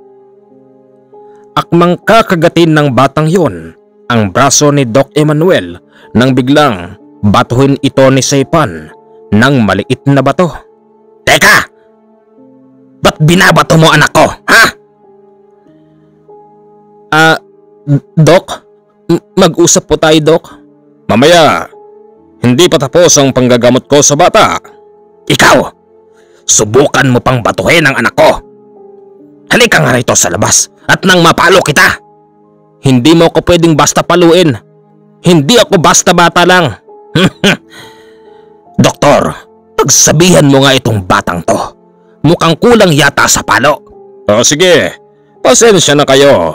Akmang kakagatin ng batang yon ang braso ni Doc Emmanuel nang biglang batuhin ito ni Saipan ng maliit na bato. Teka! Ba't binabato mo anak ko, ha? Doc? Mag-usap po tayo, Doc. Mamaya, hindi pa tapos ang panggagamot ko sa bata. Ikaw, subukan mo pang batuhin ang anak ko. Halika nga rito sa labas at nang mapalo kita. Hindi mo ako pwedeng basta paluin. Hindi ako basta bata lang. Doktor, pagsabihan mo nga itong batang to. Mukhang kulang yata sa palo. O sige, pasensya na kayo.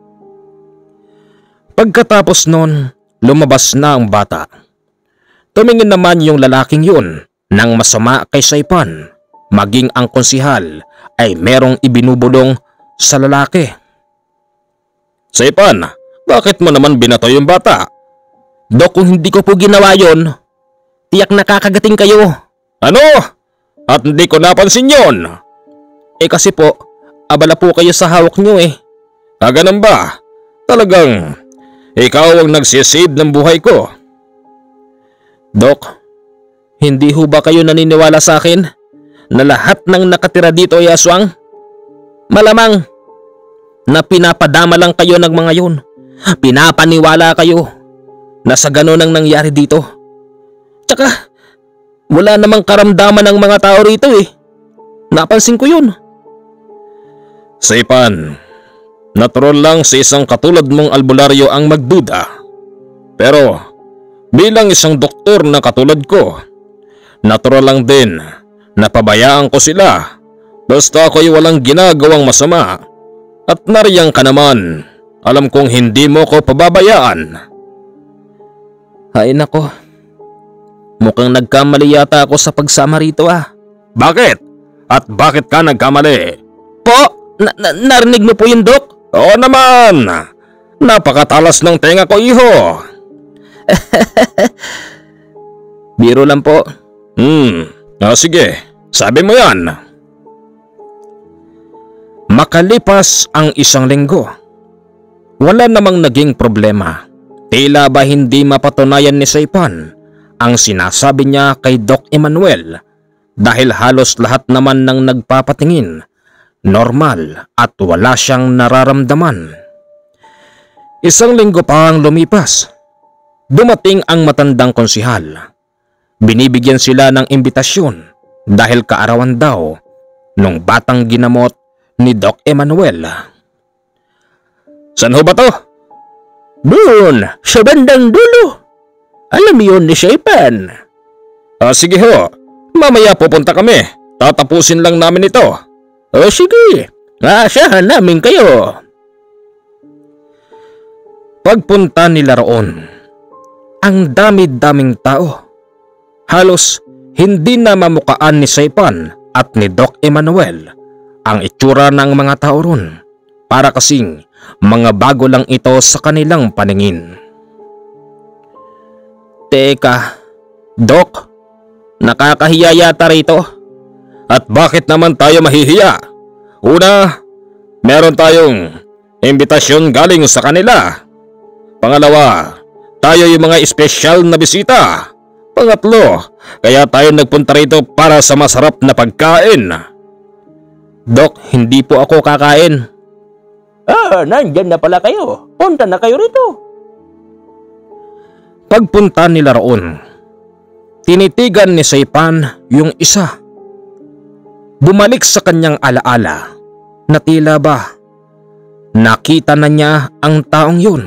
Pagkatapos nun, lumabas na ang bata. Tumingin naman yung lalaking yun nang masama kay Saipan, maging ang konsihal ay merong ibinubulong sa lalaki. Saipan, bakit mo naman binato yung bata? Dok, kung hindi ko po ginawa yon, tiyak nakakagating kayo. Ano? At hindi ko napansin yon. Kasi po, abala po kayo sa hawak nyo eh. Ganun ba? Talagang ikaw ang nagsisave ng buhay ko. Dok, hindi ho ba kayo naniniwala sa akin na lahat ng nakatira dito ay aswang? Malamang na pinapadama lang kayo ng mga yun. Pinapaniwala kayo na sa ganun ang nangyari dito. Tsaka, wala namang karamdaman ng mga tao rito eh. Napansin ko yun. Saipan, natural lang sa isang katulad mong albularyo ang magduda. Pero bilang isang doktor na katulad ko, natural lang din na pabayaan ko sila basta ako'y walang ginagawang masama. At nariyang ka naman, alam kong hindi mo ko pababayaan. Ay nako, mukhang nagkamali yata ako sa pagsama rito ah. Bakit? At bakit ka nagkamali? Po, narinig mo po yun, Dok? Oo naman, napakatalas ng tenga ko, iho. Biro lang po. Sige, sabi mo yan. Makalipas ang isang linggo, wala namang naging problema. Tila ba hindi mapatunayan ni Saipan ang sinasabi niya kay Doc Emmanuel dahil halos lahat naman ng nagpapatingin normal at wala siyang nararamdaman. Isang linggo pa ang lumipas. Dumating ang matandang konsihal. Binibigyan sila ng imbitasyon dahil kaarawan daw nung batang ginamot ni Doc Emmanuel. Saan ho ba to? Doon, sa bandang dulo. Alam yun ni Saipan. Sige ho, mamaya pupunta kami. Tatapusin lang namin ito. Sige, aasahan namin kayo. Pagpunta nila roon, ang dami-daming tao. Halos hindi na mamukaan ni Saipan at ni Doc Emmanuel ang itsura ng mga tao ron, para kasing mga bago lang ito sa kanilang paningin. Teka, Doc, nakakahiya yata rito. At bakit naman tayo mahihiya? Una, meron tayong imbitasyon galing sa kanila. Pangalawa, tayo yung mga espesyal na bisita. Pangatlo, kaya tayo nagpunta rito para sa masarap na pagkain. Dok, hindi po ako kakain. Nandyan na pala kayo. Punta na kayo rito. Pagpunta nila roon, tinitigan ni Saipan yung isa. Bumalik sa kanyang alaala na tila ba nakita na niya ang taong yun.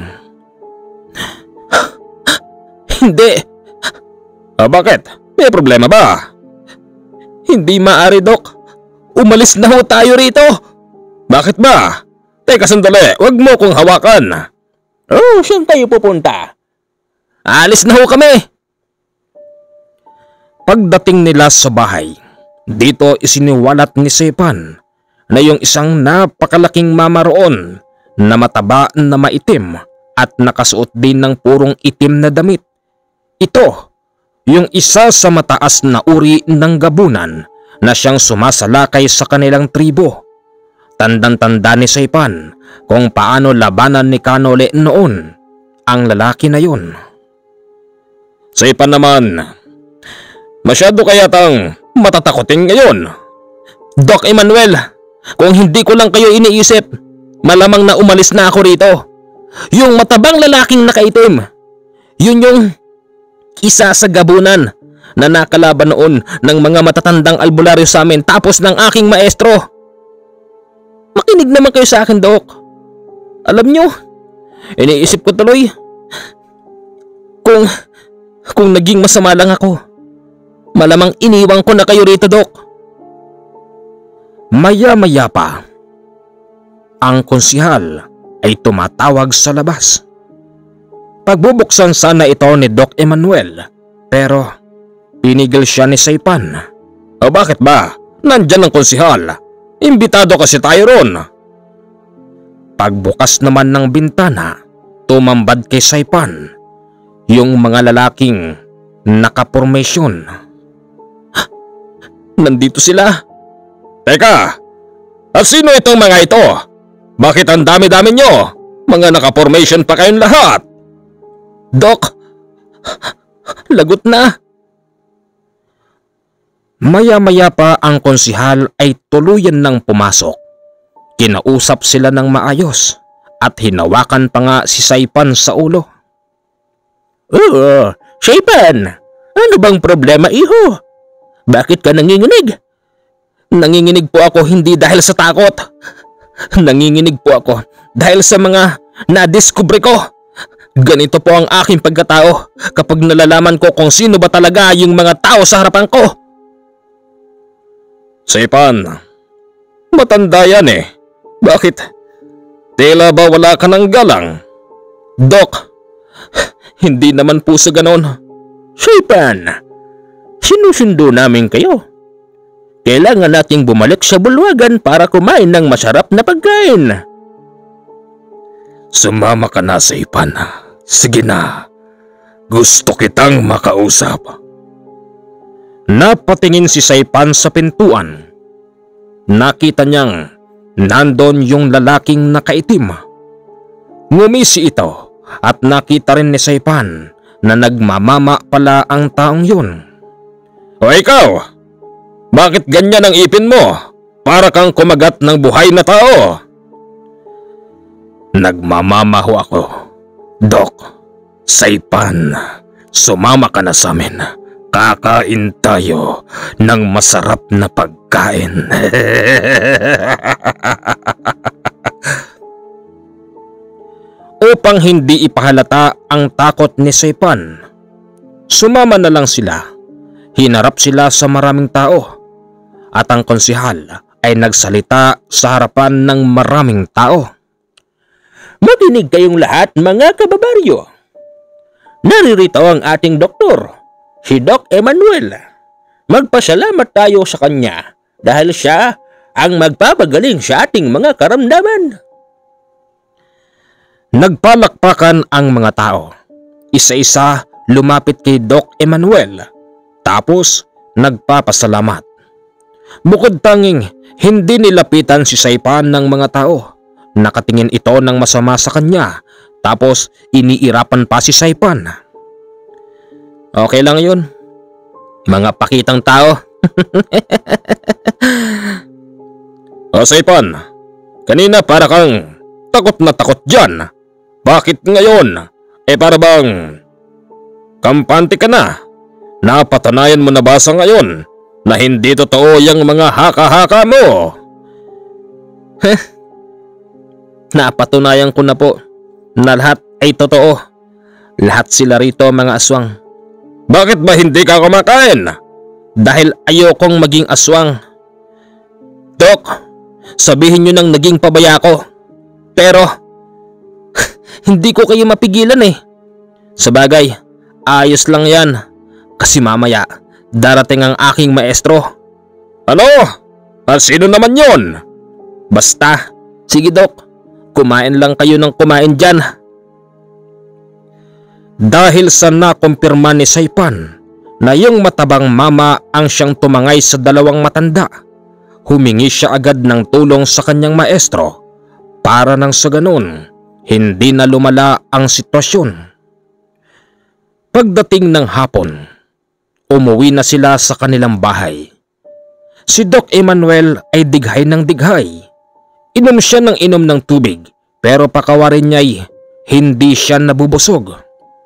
Hindi. Bakit? May problema ba? Hindi maaari, Dok. Umalis na ho tayo rito. Bakit ba? Teka sandali, wag mo kong hawakan. Saan tayo pupunta? Alis na ho kami. Pagdating nila sa bahay, dito isiniwalat ni Saipan na yung isang napakalaking mama roon na mataba na maitim at nakasuot din ng purong itim na damit. Ito, yung isa sa mataas na uri ng gabunan na siyang sumasalakay sa kanilang tribo. Tandang-tanda ni Saipan kung paano labanan ni Kanole noon ang lalaki na yun. Saipan naman, masyado kayatang matatakotin ngayon. Doc Emmanuel, kung hindi ko lang kayo iniisip, malamang na umalis na ako rito. Yung matabang lalaking nakaitim, yun yung isa sa gabunan na nakalaban noon ng mga matatandang albularyo sa amin tapos ng aking maestro. Makinig naman kayo sa akin, Doc. Alam nyo, iniisip ko tuloy kung naging masama lang ako, malamang iniwang ko na kayo rito, Doc. Maya-maya pa, ang konsihal ay tumatawag sa labas. Pagbubuksan sana ito ni Doc Emmanuel, pero pinigil siya ni Saipan. Bakit ba? Nandyan ang konsihal. Imbitado kasi tayo ron. Pagbukas naman ng bintana, tumambad kay Saipan yung mga lalaking nakapormasyon. Nandito sila. Teka, at sino itong mga ito? Bakit ang dami-dami nyo? Mga nakapormation pa kayong lahat. Doc, lagot na. Maya-maya pa ang konsihal ay tuluyan ng pumasok. Kinausap sila ng maayos at hinawakan pa nga si Saipan sa ulo. Saipan, ano bang problema, iho? Bakit ka nanginginig? Nanginginig po ako hindi dahil sa takot. Nanginginig po ako dahil sa mga nadiskubre ko. Ganito po ang aking pagkatao kapag nalalaman ko kung sino ba talaga yung mga tao sa harapan ko. Saipan, matanda yan eh. Bakit? Tila ba wala ka ng galang? Doc, hindi naman po sa ganon. Saipan, sinusundo namin kayo. Kailangan nating bumalik sa bulwagan para kumain ng masarap na pagkain. Sumama ka na, Saipan. Sige na. Gusto kitang makausap. Napatingin si Saipan sa pintuan. Nakita niyang nandon yung lalaking nakaitim. Ngumisi ito at nakita rin ni Saipan na nagmamama pala ang taong yun. O ikaw, bakit ganyan ang ipin mo? Para kang kumagat ng buhay na tao. Nagmamamaho ako. Doc, Saipan, sumama ka na sa amin. Kakain tayo ng masarap na pagkain. Upang hindi ipahalata ang takot ni Saipan, sumama na lang sila. Hinarap sila sa maraming tao at ang konsihal ay nagsalita sa harapan ng maraming tao. Makinig kayong lahat, mga kababaryo. Naririto ang ating doktor, si Doc Emmanuel. Magpasalamat tayo sa kanya dahil siya ang magpapagaling sa ating mga karamdaman. Nagpalakpakan ang mga tao. Isa-isa lumapit kay Doc Emmanuel. Tapos nagpapasalamat. Bukod tanging hindi nilapitan si Saipan ng mga tao. Nakatingin ito ng masama sa kanya. Tapos iniirapan pa si Saipan. Okay lang yun. Mga pakitang tao. O Saipan, kanina para kang takot na takot dyan. Bakit ngayon? Para bang kampante ka na? Napatunayan mo na ba sa ngayon na hindi totoo yung mga haka-haka mo? Napatunayan ko na po na lahat ay totoo. Lahat sila rito mga aswang. Bakit ba hindi ka kumakain? Dahil ayokong maging aswang. Dok, sabihin nyo nang naging pabaya ko. Pero, hindi ko kayo mapigilan eh. Sabagay, ayos lang yan. Kasi mamaya, darating ang aking maestro. Ano? At sino naman yon? Basta, sige Dok, kumain lang kayo ng kumain dyan. Dahil sa nakumpirma ni Saipan na yung matabang mama ang siyang tumangay sa dalawang matanda, humingi siya agad ng tulong sa kanyang maestro para nang sa ganun hindi na lumala ang sitwasyon. Pagdating ng hapon, umuwi na sila sa kanilang bahay. Si Doc Emmanuel ay dighay ng dighay. Inom siya ng inom ng tubig pero pakawarin niya'y hindi siya nabubusog.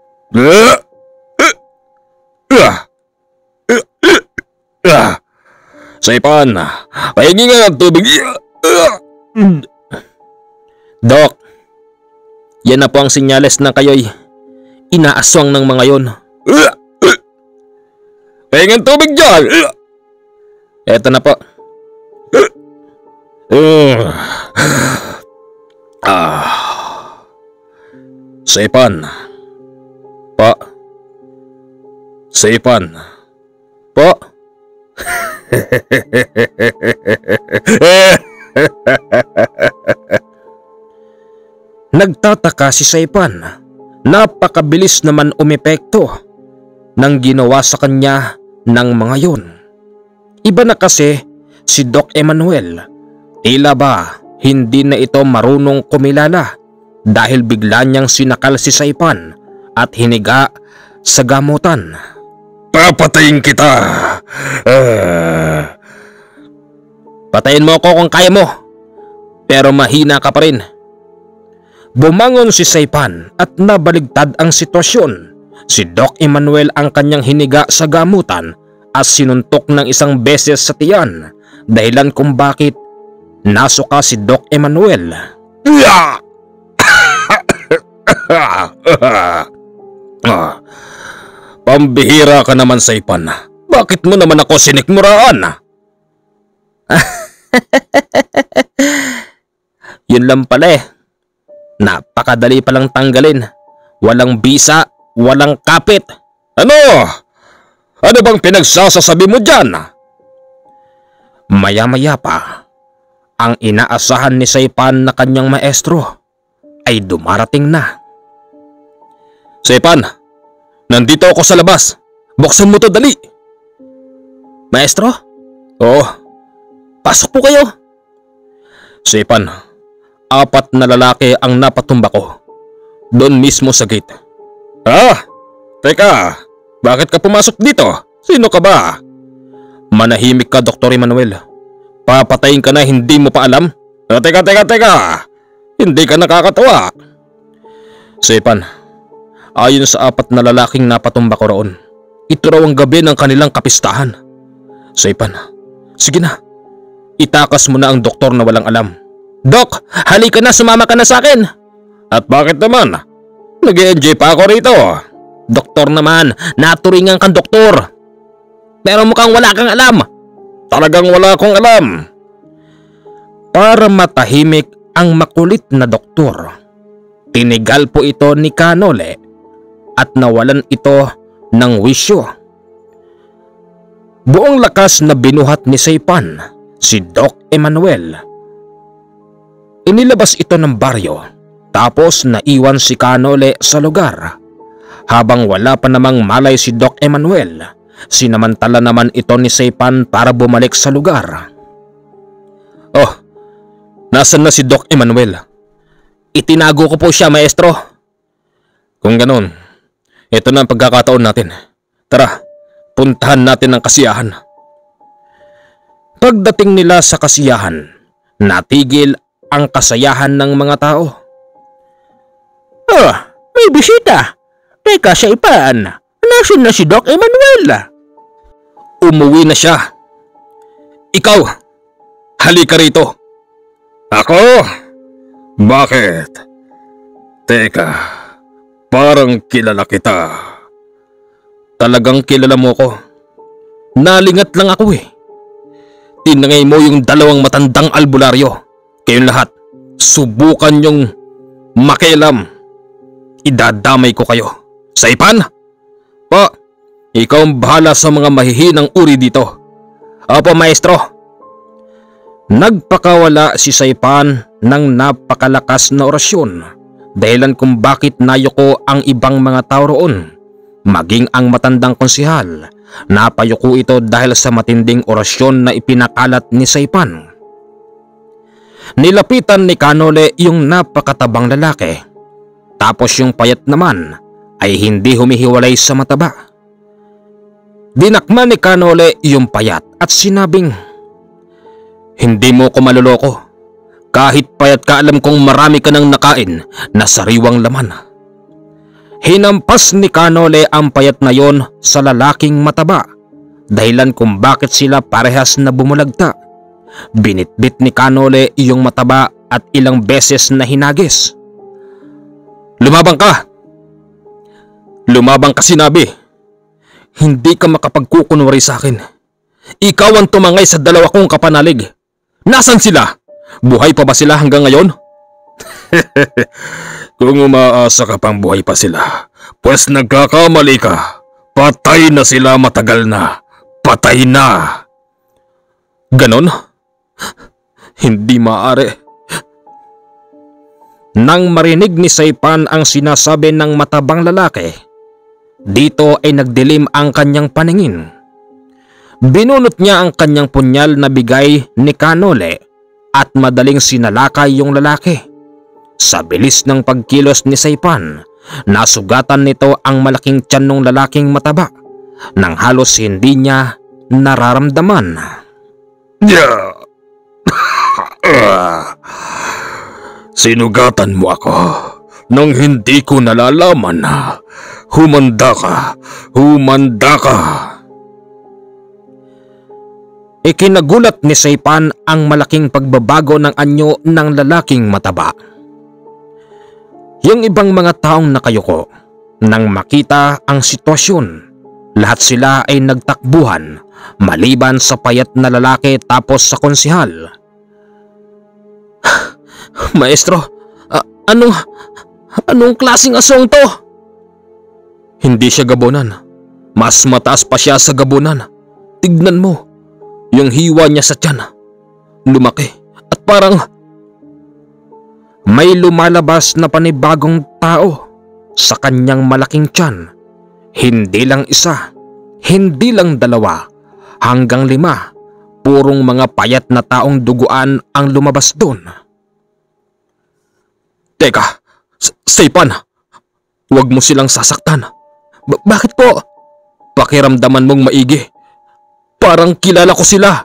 Saipan, pahingi nga ng tubig. Dok, yan na po ang sinyales na kayo'y inaaswang ng mga yon. Pahingi ng tubig dyan. Eto na po. Saipan. Pa. Saipan. Po. Nagtataka si Saipan. Napakabilis naman umepekto ng ginawa sa kanya ng mga yon. Iba na kasi si Doc Emmanuel. Tila ba hindi na ito marunong kumilala dahil bigla niyang sinakal si Saipan at hiniga sa gamutan. Papatayin kita! Patayin mo ako kung kaya mo, pero mahina ka pa rin. Bumangon si Saipan at nabaligtad ang sitwasyon. Si Doc Emmanuel ang kanyang hiniga sa gamutan at sinuntok ng isang beses sa tiyan, dahilan kung bakit nasuka si Doc Emmanuel. Pambihira ka naman, Saipan. Bakit mo naman ako sinikmuraan? Yun lang pala eh. Napakadali palang tanggalin. Walang bisa, walang kapit. Ano? Ano bang pinagsasasabi mo dyan? Maya-maya pa, ang inaasahan ni Saipan na kanyang maestro ay dumarating na. Saipan, nandito ako sa labas. Buksan mo to, dali. Maestro? Oo. Pasok po kayo. Saipan, 4 na lalaki ang napatumba ko. Doon mismo sa gate. Teka, bakit ka pumasok dito? Sino ka ba? Manahimik ka, Dr. Emmanuel. Papatayin ka na, hindi mo pa alam? Teka. Hindi ka nakakatawa. Saipan, ayon sa 4 na lalaking napatumba ko roon, ito raw ang gabi ng kanilang kapistahan. Saipan, sige na. Itakas mo na ang doktor na walang alam. Dok, halika na, sumama ka na sa akin. At bakit naman? Nag-e-enjoy pa ako rito. Doktor naman, naturingan kang doktor. Pero mukhang wala kang alam. Talagang wala akong alam. Para matahimik ang makulit na doktor, tinigal po ito ni Canole at nawalan ito ng wisyo. Buong lakas na binuhat ni Saipan si Doc Emmanuel. Inilabas ito ng baryo tapos naiwan si Canole sa lugar. Habang wala pa namang malay si Doc Emmanuel, sinamantala naman ito ni Saipan para bumalik sa lugar. Oh, nasan na si Doc Emmanuel? Itinago ko po siya, maestro. Kung ganon, ito na ang pagkakataon natin. Tara, Puntahan natin ang kasiyahan. Pagdating nila sa kasiyahan, natigil ang kasayahan ng mga tao. May bisita. Teka, Saipan. Nasaan na si Doc Emmanuel? Umuwi na siya. Ikaw, halika rito. Ako? Bakit? Teka, parang kilala kita. Talagang kilala mo ko. Nalingat lang ako eh. Tinangay mo yung dalawang matandang albularyo. Kayong lahat, subukan yung makialam. Idadamay ko kayo. Saipan? Pa, ikaw ang bahala sa mga mahihinang uri dito. Opo, maestro. Nagpakawala si Saipan ng napakalakas na orasyon, dahilan kung bakit nayuko ang ibang mga tao roon. Maging ang matandang konsehal, napayuko ito dahil sa matinding orasyon na ipinakalat ni Saipan. Nilapitan ni Canole yung napakatabang lalaki, tapos yung payat naman ay hindi humihiwalay sa mataba. Dinakma ni Canole yung payat at sinabing, "Hindi mo ko maluloko. Kahit payat ka, alam kong marami ka nang nakain na sariwang laman." Hinampas ni Canole ang payat na yon sa lalaking mataba, dahilan kung bakit sila parehas na bumulagta. Binitbit ni Canole yung mataba at ilang beses na hinagis. "Lumabang ka! Lumabang ka, sinabi! Hindi ka makapagkukunwari sa akin. Ikaw ang tumangay sa dalawa kong kapanalig. Nasaan sila? Buhay pa ba sila hanggang ngayon?" Kung umaasa ka pang buhay pa sila, pues nagkakamali ka. Patay na sila matagal na. Patay na. Ganon? Hindi maaari. Nang marinig ni Saipan ang sinasabi ng matabang lalaki, dito ay nagdilim ang kanyang paningin. Binunot niya ang kanyang punyal na bigay ni Canole at madaling sinalakay yung lalaki. Sa bilis ng pagkilos ni Saipan, nasugatan nito ang malaking tiyan ng lalaking mataba nang halos hindi niya nararamdaman. Sinugatan mo ako nang hindi ko nalalaman na humanda ka, humanda ka. Ikinagulat ni Saipan ang malaking pagbabago ng anyo ng lalaking mataba. Yung ibang mga taong nakayuko, nang makita ang sitwasyon, lahat sila ay nagtakbuhan maliban sa payat na lalaki tapos sa konsehal. Maestro, anong klaseng asong to? Hindi siya gabunan. Mas mataas pa siya sa gabunan. Tignan mo, yung hiwa niya sa tiyan. Lumaki at parang may lumalabas na panibagong tao sa kanyang malaking tiyan. Hindi lang isa, hindi lang dalawa, hanggang 5. Purong mga payat na taong duguan ang lumabas doon. Teka, Saipan, huwag mo silang sasaktan. Bakit po? Pakiramdaman mong maigi. Parang kilala ko sila.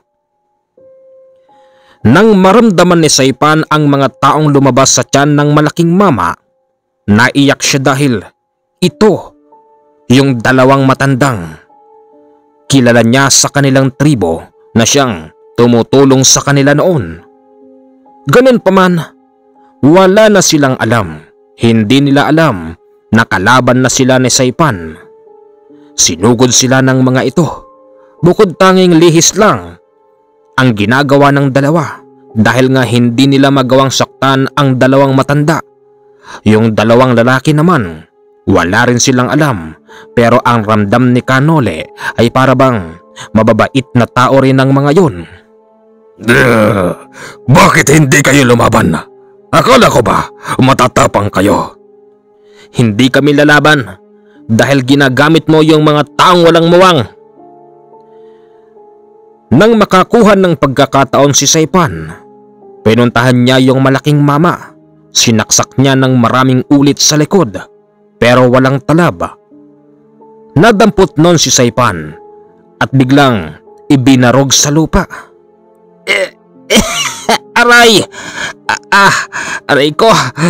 Nang maramdaman ni Saipan ang mga taong lumabas sa tiyan ng malaking mama, naiyak siya dahil ito yung dalawang matandang kilala niya sa kanilang tribo na siyang tumutulong sa kanila noon. Ganun pa man, wala na silang alam. Hindi nila alam na kalaban na sila ni Saipan. Sinugod sila ng mga ito. Bukod tanging lihis lang ang ginagawa ng dalawa dahil nga hindi nila magawang saktan ang dalawang matanda. Yung dalawang lalaki naman, wala rin silang alam, pero ang ramdam ni Canole ay parabang mababait na tao rin ang mga yun. Bakit hindi kayo lumaban? Akala ko ba matatapang kayo? Hindi kami lalaban dahil ginagamit mo yung mga taong walang muwang. Nang makakuha ng pagkakataon si Saipan, pinuntahan niya yung malaking mama. Sinaksak niya ng maraming ulit sa likod pero walang talab. Nadampot nun si Saipan at biglang ibinarog sa lupa. Aray! Aray ko!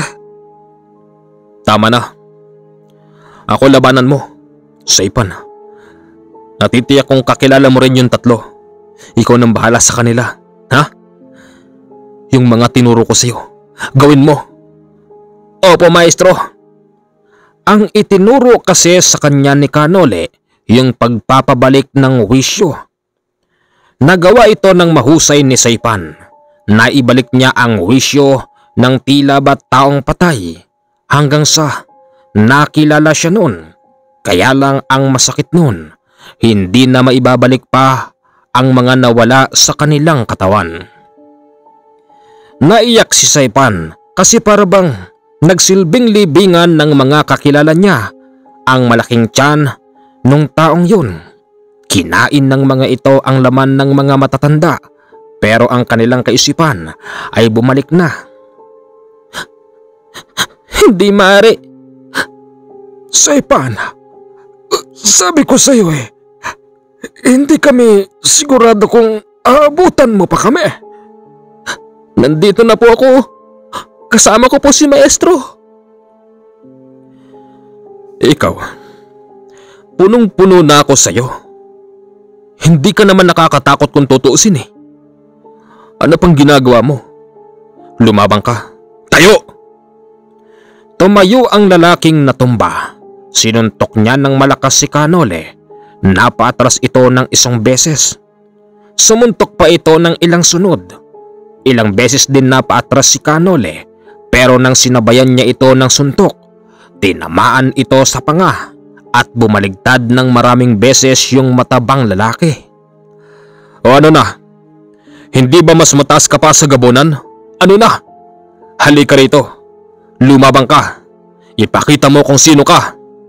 Tama na. Ako labanan mo, Saipan. Natitiyak kong kakilala mo rin yung tatlo. Ikaw nang bahala sa kanila, ha? Yung mga tinuro ko sa'yo, gawin mo. Opo, maestro. Ang itinuro kasi sa kanya ni Canole yung pagpapabalik ng wisyo. Nagawa ito ng mahusay ni Saipan. Naibalik niya ang wisyo ng tila ba taong patay hanggang sa nakilala siya noon. Kaya lang ang masakit noon, hindi na maibabalik pa ang mga nawala sa kanilang katawan. Naiyak si Saipan kasi parabang nagsilbing libingan ng mga kakilala niya ang malaking tiyan nung taong yun. Kinain ng mga ito ang laman ng mga matatanda, pero ang kanilang kaisipan ay bumalik na. Hindi maaari. Saipan, sabi ko sa'yo hindi kami sigurado kung aabutan mo pa kami. Nandito na po ako. Kasama ko po si maestro. Ikaw, punong-puno na ako sa'yo. Hindi ka naman nakakatakot kung tutuusin eh. Ano pang ginagawa mo? Lumabang ka. Tayo! Tumayo ang lalaking natumba. Sinuntok niya ng malakas si Canole. Napaatras ito ng isang beses. Sumuntok pa ito ng ilang sunod. Ilang beses din napaatras si Canole, pero nang sinabayan niya ito ng suntok, tinamaan ito sa panga at bumaligtad ng maraming beses yung matabang lalaki. O ano na? Hindi ba mas mataas ka pa sa gabunan? Ano na? Halika rito. Lumabang ka. Ipakita mo kung sino ka.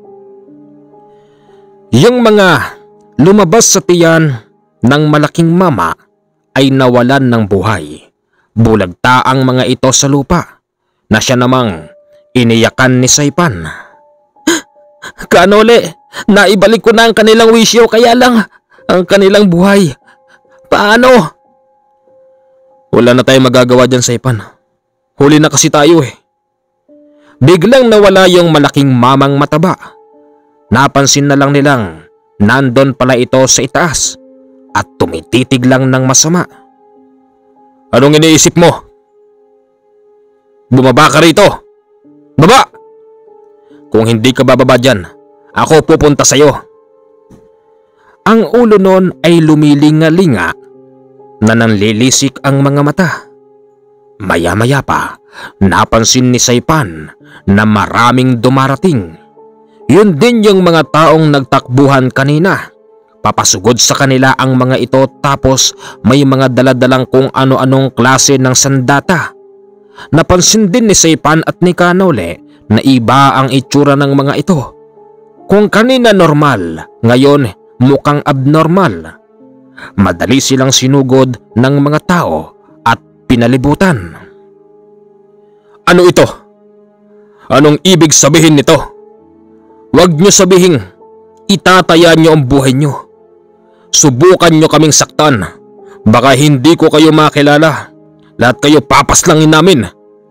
Yung mga lumabas sa tiyan ng malaking mama ay nawalan ng buhay. Bulagta ang mga ito sa lupa na siya namang iniyakan ni Saipan. Canole, naibalik ko na ang kanilang wisyo, kaya lang ang kanilang buhay. Paano? Wala na tayong magagawa dyan, Saipan. Huli na kasi tayo eh. Biglang nawala yung malaking mamang mataba. Napansin na lang nilang nandon pala ito sa itaas at tumititig lang ng masama. Anong iniisip mo? Bumaba ka rito! Baba! Kung hindi ka bababa dyan, ako pupunta sa'yo. Ang ulo nun ay lumilinga-linga na nanlilisik ang mga mata. Maya-maya pa, napansin ni Saipan na maraming dumarating. Yun din yung mga taong nagtakbuhan kanina. Papasugod sa kanila ang mga ito, tapos may mga daladalang kung ano-anong klase ng sandata. Napansin din ni Saipan at ni Canole na iba ang itsura ng mga ito. Kung kanina normal, ngayon mukhang abnormal. Madali silang sinugod ng mga tao at pinalibutan. Ano ito? Anong ibig sabihin nito? Huwag niyo sabihin itataya niyo ang buhay niyo. Subukan niyo kaming saktan. Baka hindi ko kayo makilala. Lahat kayo papaslangin namin.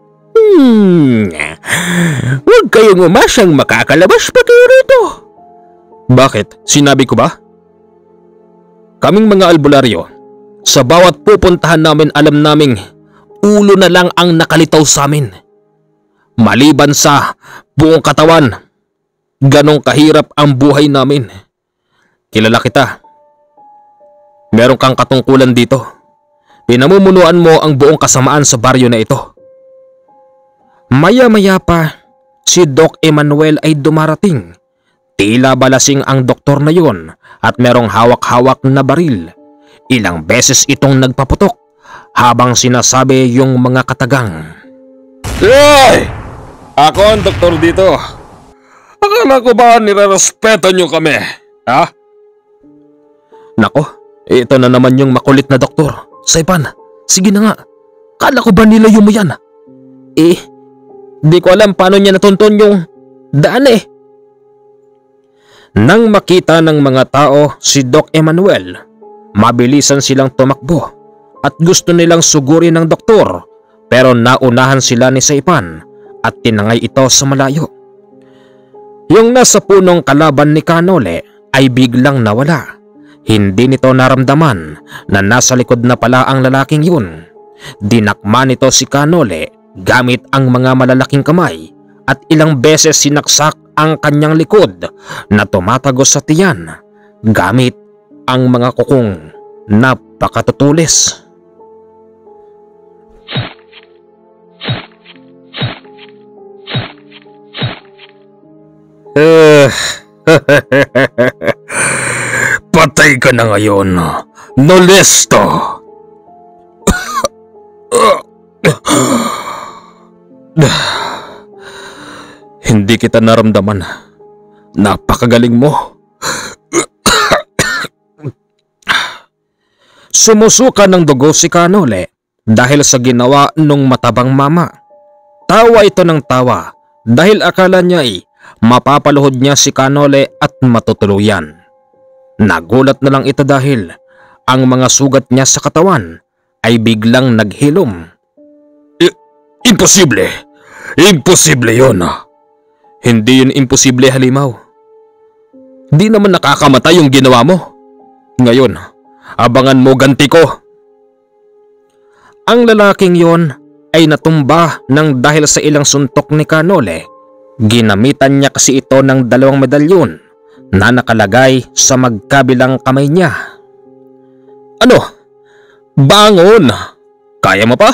Huwag kayong umasyang makakalabas pa kayo rito. Bakit? Sinabi ko ba? Kaming mga albularyo, sa bawat pupuntahan namin alam naming ulo na lang ang nakalitaw sa amin. Maliban sa buong katawan, ganong kahirap ang buhay namin. Kilala kita. Meron kang katungkulan dito. Pinamumunuan mo ang buong kasamaan sa baryo na ito. Maya-maya pa, si Doc Emmanuel ay dumarating. Tila balasing ang doktor na yon at merong hawak-hawak na baril. Ilang beses itong nagpaputok habang sinasabi yung mga katagang. Hey! Ako ang doktor dito. Akala ko ba nirarespeto nyo kami? Ha? Nako, ito na naman yung makulit na doktor. Saipan, sige na nga. Kala ko ba nilayo mo yan? Di ko alam paano niya natunton yung daan eh. Nang makita ng mga tao si Doc Emmanuel, mabilisan silang tumakbo at gusto nilang sugurin ng doktor, pero naunahan sila ni Saipan at tinangay ito sa malayo. Yung nasa punong kalaban ni Canole ay biglang nawala. Hindi nito naramdaman na nasa likod na pala ang lalaking yun. Dinakma nito si Canole gamit ang mga malalaking kamay at ilang beses sinaksak ang kanyang likod na tumatagos sa tiyan gamit ang mga kukong napakatutulis. Patay ka na ngayon, Nolesto! Hindi kita naramdaman. Napakagaling mo. Sumusuka ng dugo si Canole dahil sa ginawa nung matabang mama. Tawa ito ng tawa dahil akala niya ay mapapaluhod niya si Canole at matutuluyan. Nagulat na lang ito dahil ang mga sugat niya sa katawan ay biglang naghilom. Imposible! Imposible yun! Hindi yun imposible, Halimaw. Di naman nakakamatay yung ginawa mo. Ngayon, abangan mo ganti ko. Ang lalaking yon ay natumba ng dahil sa ilang suntok ni Canole. Ginamitan niya kasi ito ng 2 medalyon na nakalagay sa magkabilang kamay niya. Ano? Bangon! Kaya mo pa?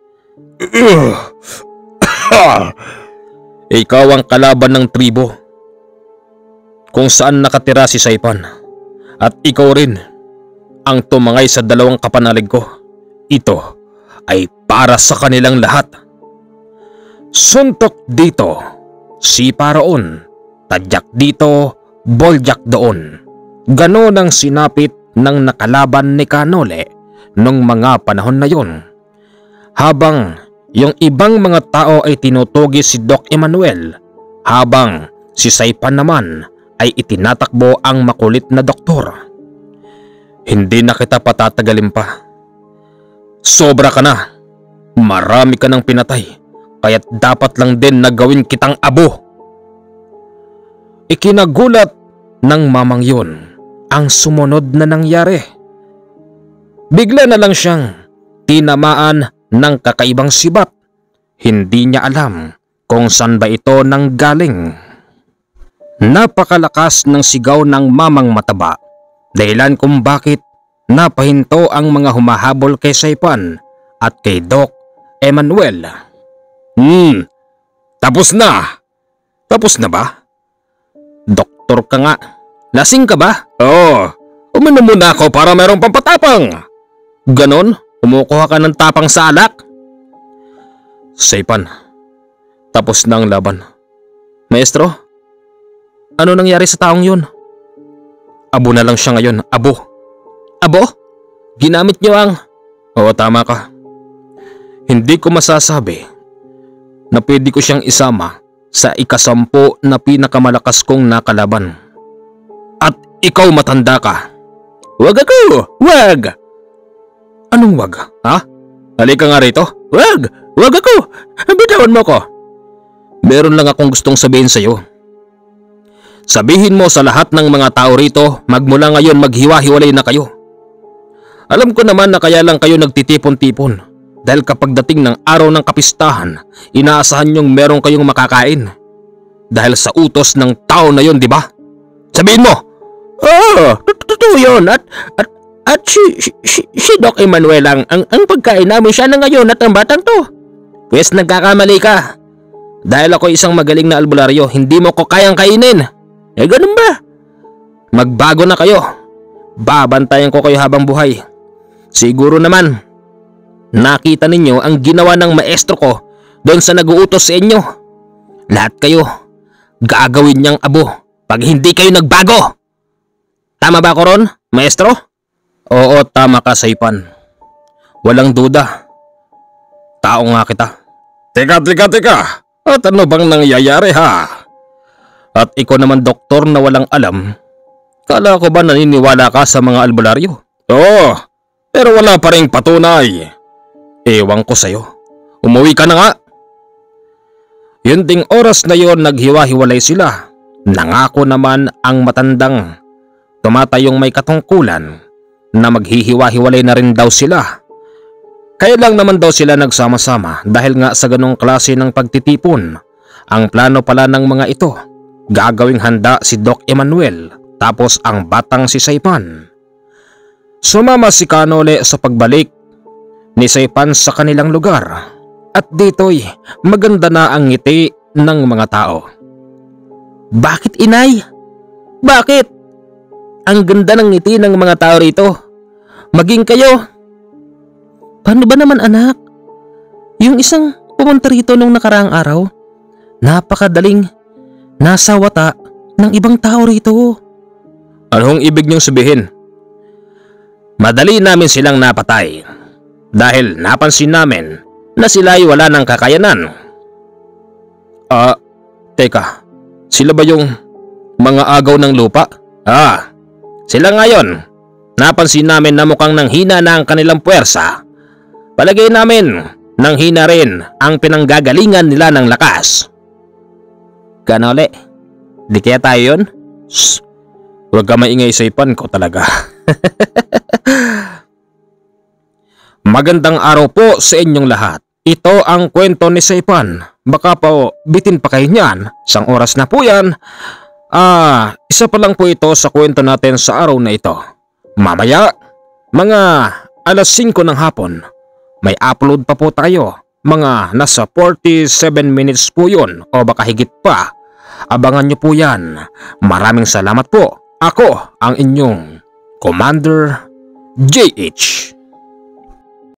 Ikaw ang kalaban ng tribo kung saan nakatira si Saipan, at ikaw rin ang tumangay sa 2 kapanalig ko. Ito ay para sa kanilang lahat. Suntok dito, sipa roon, tadyak dito, boljak doon. Ganon ang sinapit ng nakalaban ni Canole nung mga panahon na yun. Habang yung ibang mga tao ay tinutugi si Doc Emmanuel, habang si Saipan naman ay itinatakbo ang makulit na doktor. Hindi na kita patatagalin pa. Sobra ka na. Marami ka ng pinatay, kaya't dapat lang din na gawin kitang abo. Ikinagulat ng mamang yun ang sumunod na nangyari. Bigla na lang siyang tinamaan ng kakaibang sibat. Hindi niya alam kung saan ba ito nanggaling. Napakalakas ng sigaw ng mamang mataba, dahilan kung bakit napahinto ang mga humahabol kay Saipan at kay Doc Emmanuel. Tapos na! Tapos na ba? Doktor ka nga. Lasing ka ba? Oo, uminom muna ako para mayroong pampatapang. Ganon? Kumukuha ka ng tapang sa alak? Saipan, tapos na ang laban. Maestro, ano nangyari sa taong yun? Abo na lang siya ngayon, abo. Abo? Ginamit niyo ang... Oo, tama ka. Hindi ko masasabi na pwede ko siyang isama sa ika-10 na pinakamalakas kong nakalaban. At ikaw matanda ka. Wag ako! Wag! Anong wag? Ha? Halika nga rito. Wag! Wag ako! Bitawan mo ko. Meron lang akong gustong sabihin sa'yo. Sabihin mo sa lahat ng mga tao rito, magmula ngayon maghiwa-hiwalay na kayo. Alam ko naman na kaya lang kayo nagtitipon-tipon dahil kapag dating ng araw ng kapistahan, inaasahan niyong meron kayong makakain. Dahil sa utos ng tao na yon, di ba? Sabihin mo! Oo, totoo yun. At si Doc Emmanuel ang pagkain namin siya na ngayon at ang batang to. Pwes nagkakamali ka. Dahil ako isang magaling na albularyo, hindi mo ko kayang kainin. Ganun ba? Magbago na kayo. Babantayan ko kayo habang buhay. Siguro naman, nakita ninyo ang ginawa ng maestro ko doon sa nag-uutos sa inyo. Lahat kayo, gagawin niyang abo pag hindi kayo nagbago. Tama ba ako ron, maestro? Oo, tama ka, Saipan. Walang duda. Tao nga kita. Teka. At ano bang nangyayari ha? At ikaw naman doktor na walang alam. Kala ko ba naniniwala ka sa mga albularyo? Oo, pero wala pa ring patunay. Ewan ko sa'yo. Umuwi ka na nga. Yun ding oras na yon naghiwa-hiwalay sila. Nangako naman ang matandang tumatayong may katungkulan na maghihiwa-hiwalay na rin daw sila. Kaya lang naman daw sila nagsama-sama dahil nga sa ganong klase ng pagtitipon. Ang plano pala ng mga ito, gagawing handa si Doc Emmanuel tapos ang batang si Saipan. Sumama si Canole sa pagbalik ni Saipan sa kanilang lugar at dito'y maganda na ang ngiti ng mga tao. Bakit, inay? Bakit? Ang ganda ng ngiti ng mga tao rito. Maging kayo. Paano ba naman, anak? Yung isang pumunta rito nung nakaraang araw, napakadaling nasa wata ng ibang tao rito. Anong ibig niyong sabihin? Madali namin silang napatay dahil napansin namin na sila ay wala ng kakayanan. Teka, sila ba yung mga agaw ng lupa? Sila ngayon. Napansin namin na mukhang nanghina na ang kanilang puwersa. Palagay namin nanghina rin ang pinanggagalingan nila ng lakas. Canole, di kaya tayo yun? Shh, huwag ka maingay, Saipan ko talaga. Magandang araw po sa inyong lahat. Ito ang kwento ni Saipan. Baka po bitin pa kayo niyan. Isang oras na po yan. Isa pa lang po ito sa kwento natin sa araw na ito. Mamaya, mga alas 5 ng hapon, may upload pa po tayo. Mga nasa 47 minutes po yun o baka higit pa. Abangan nyo po yan. Maraming salamat po. Ako ang inyong Commander JH.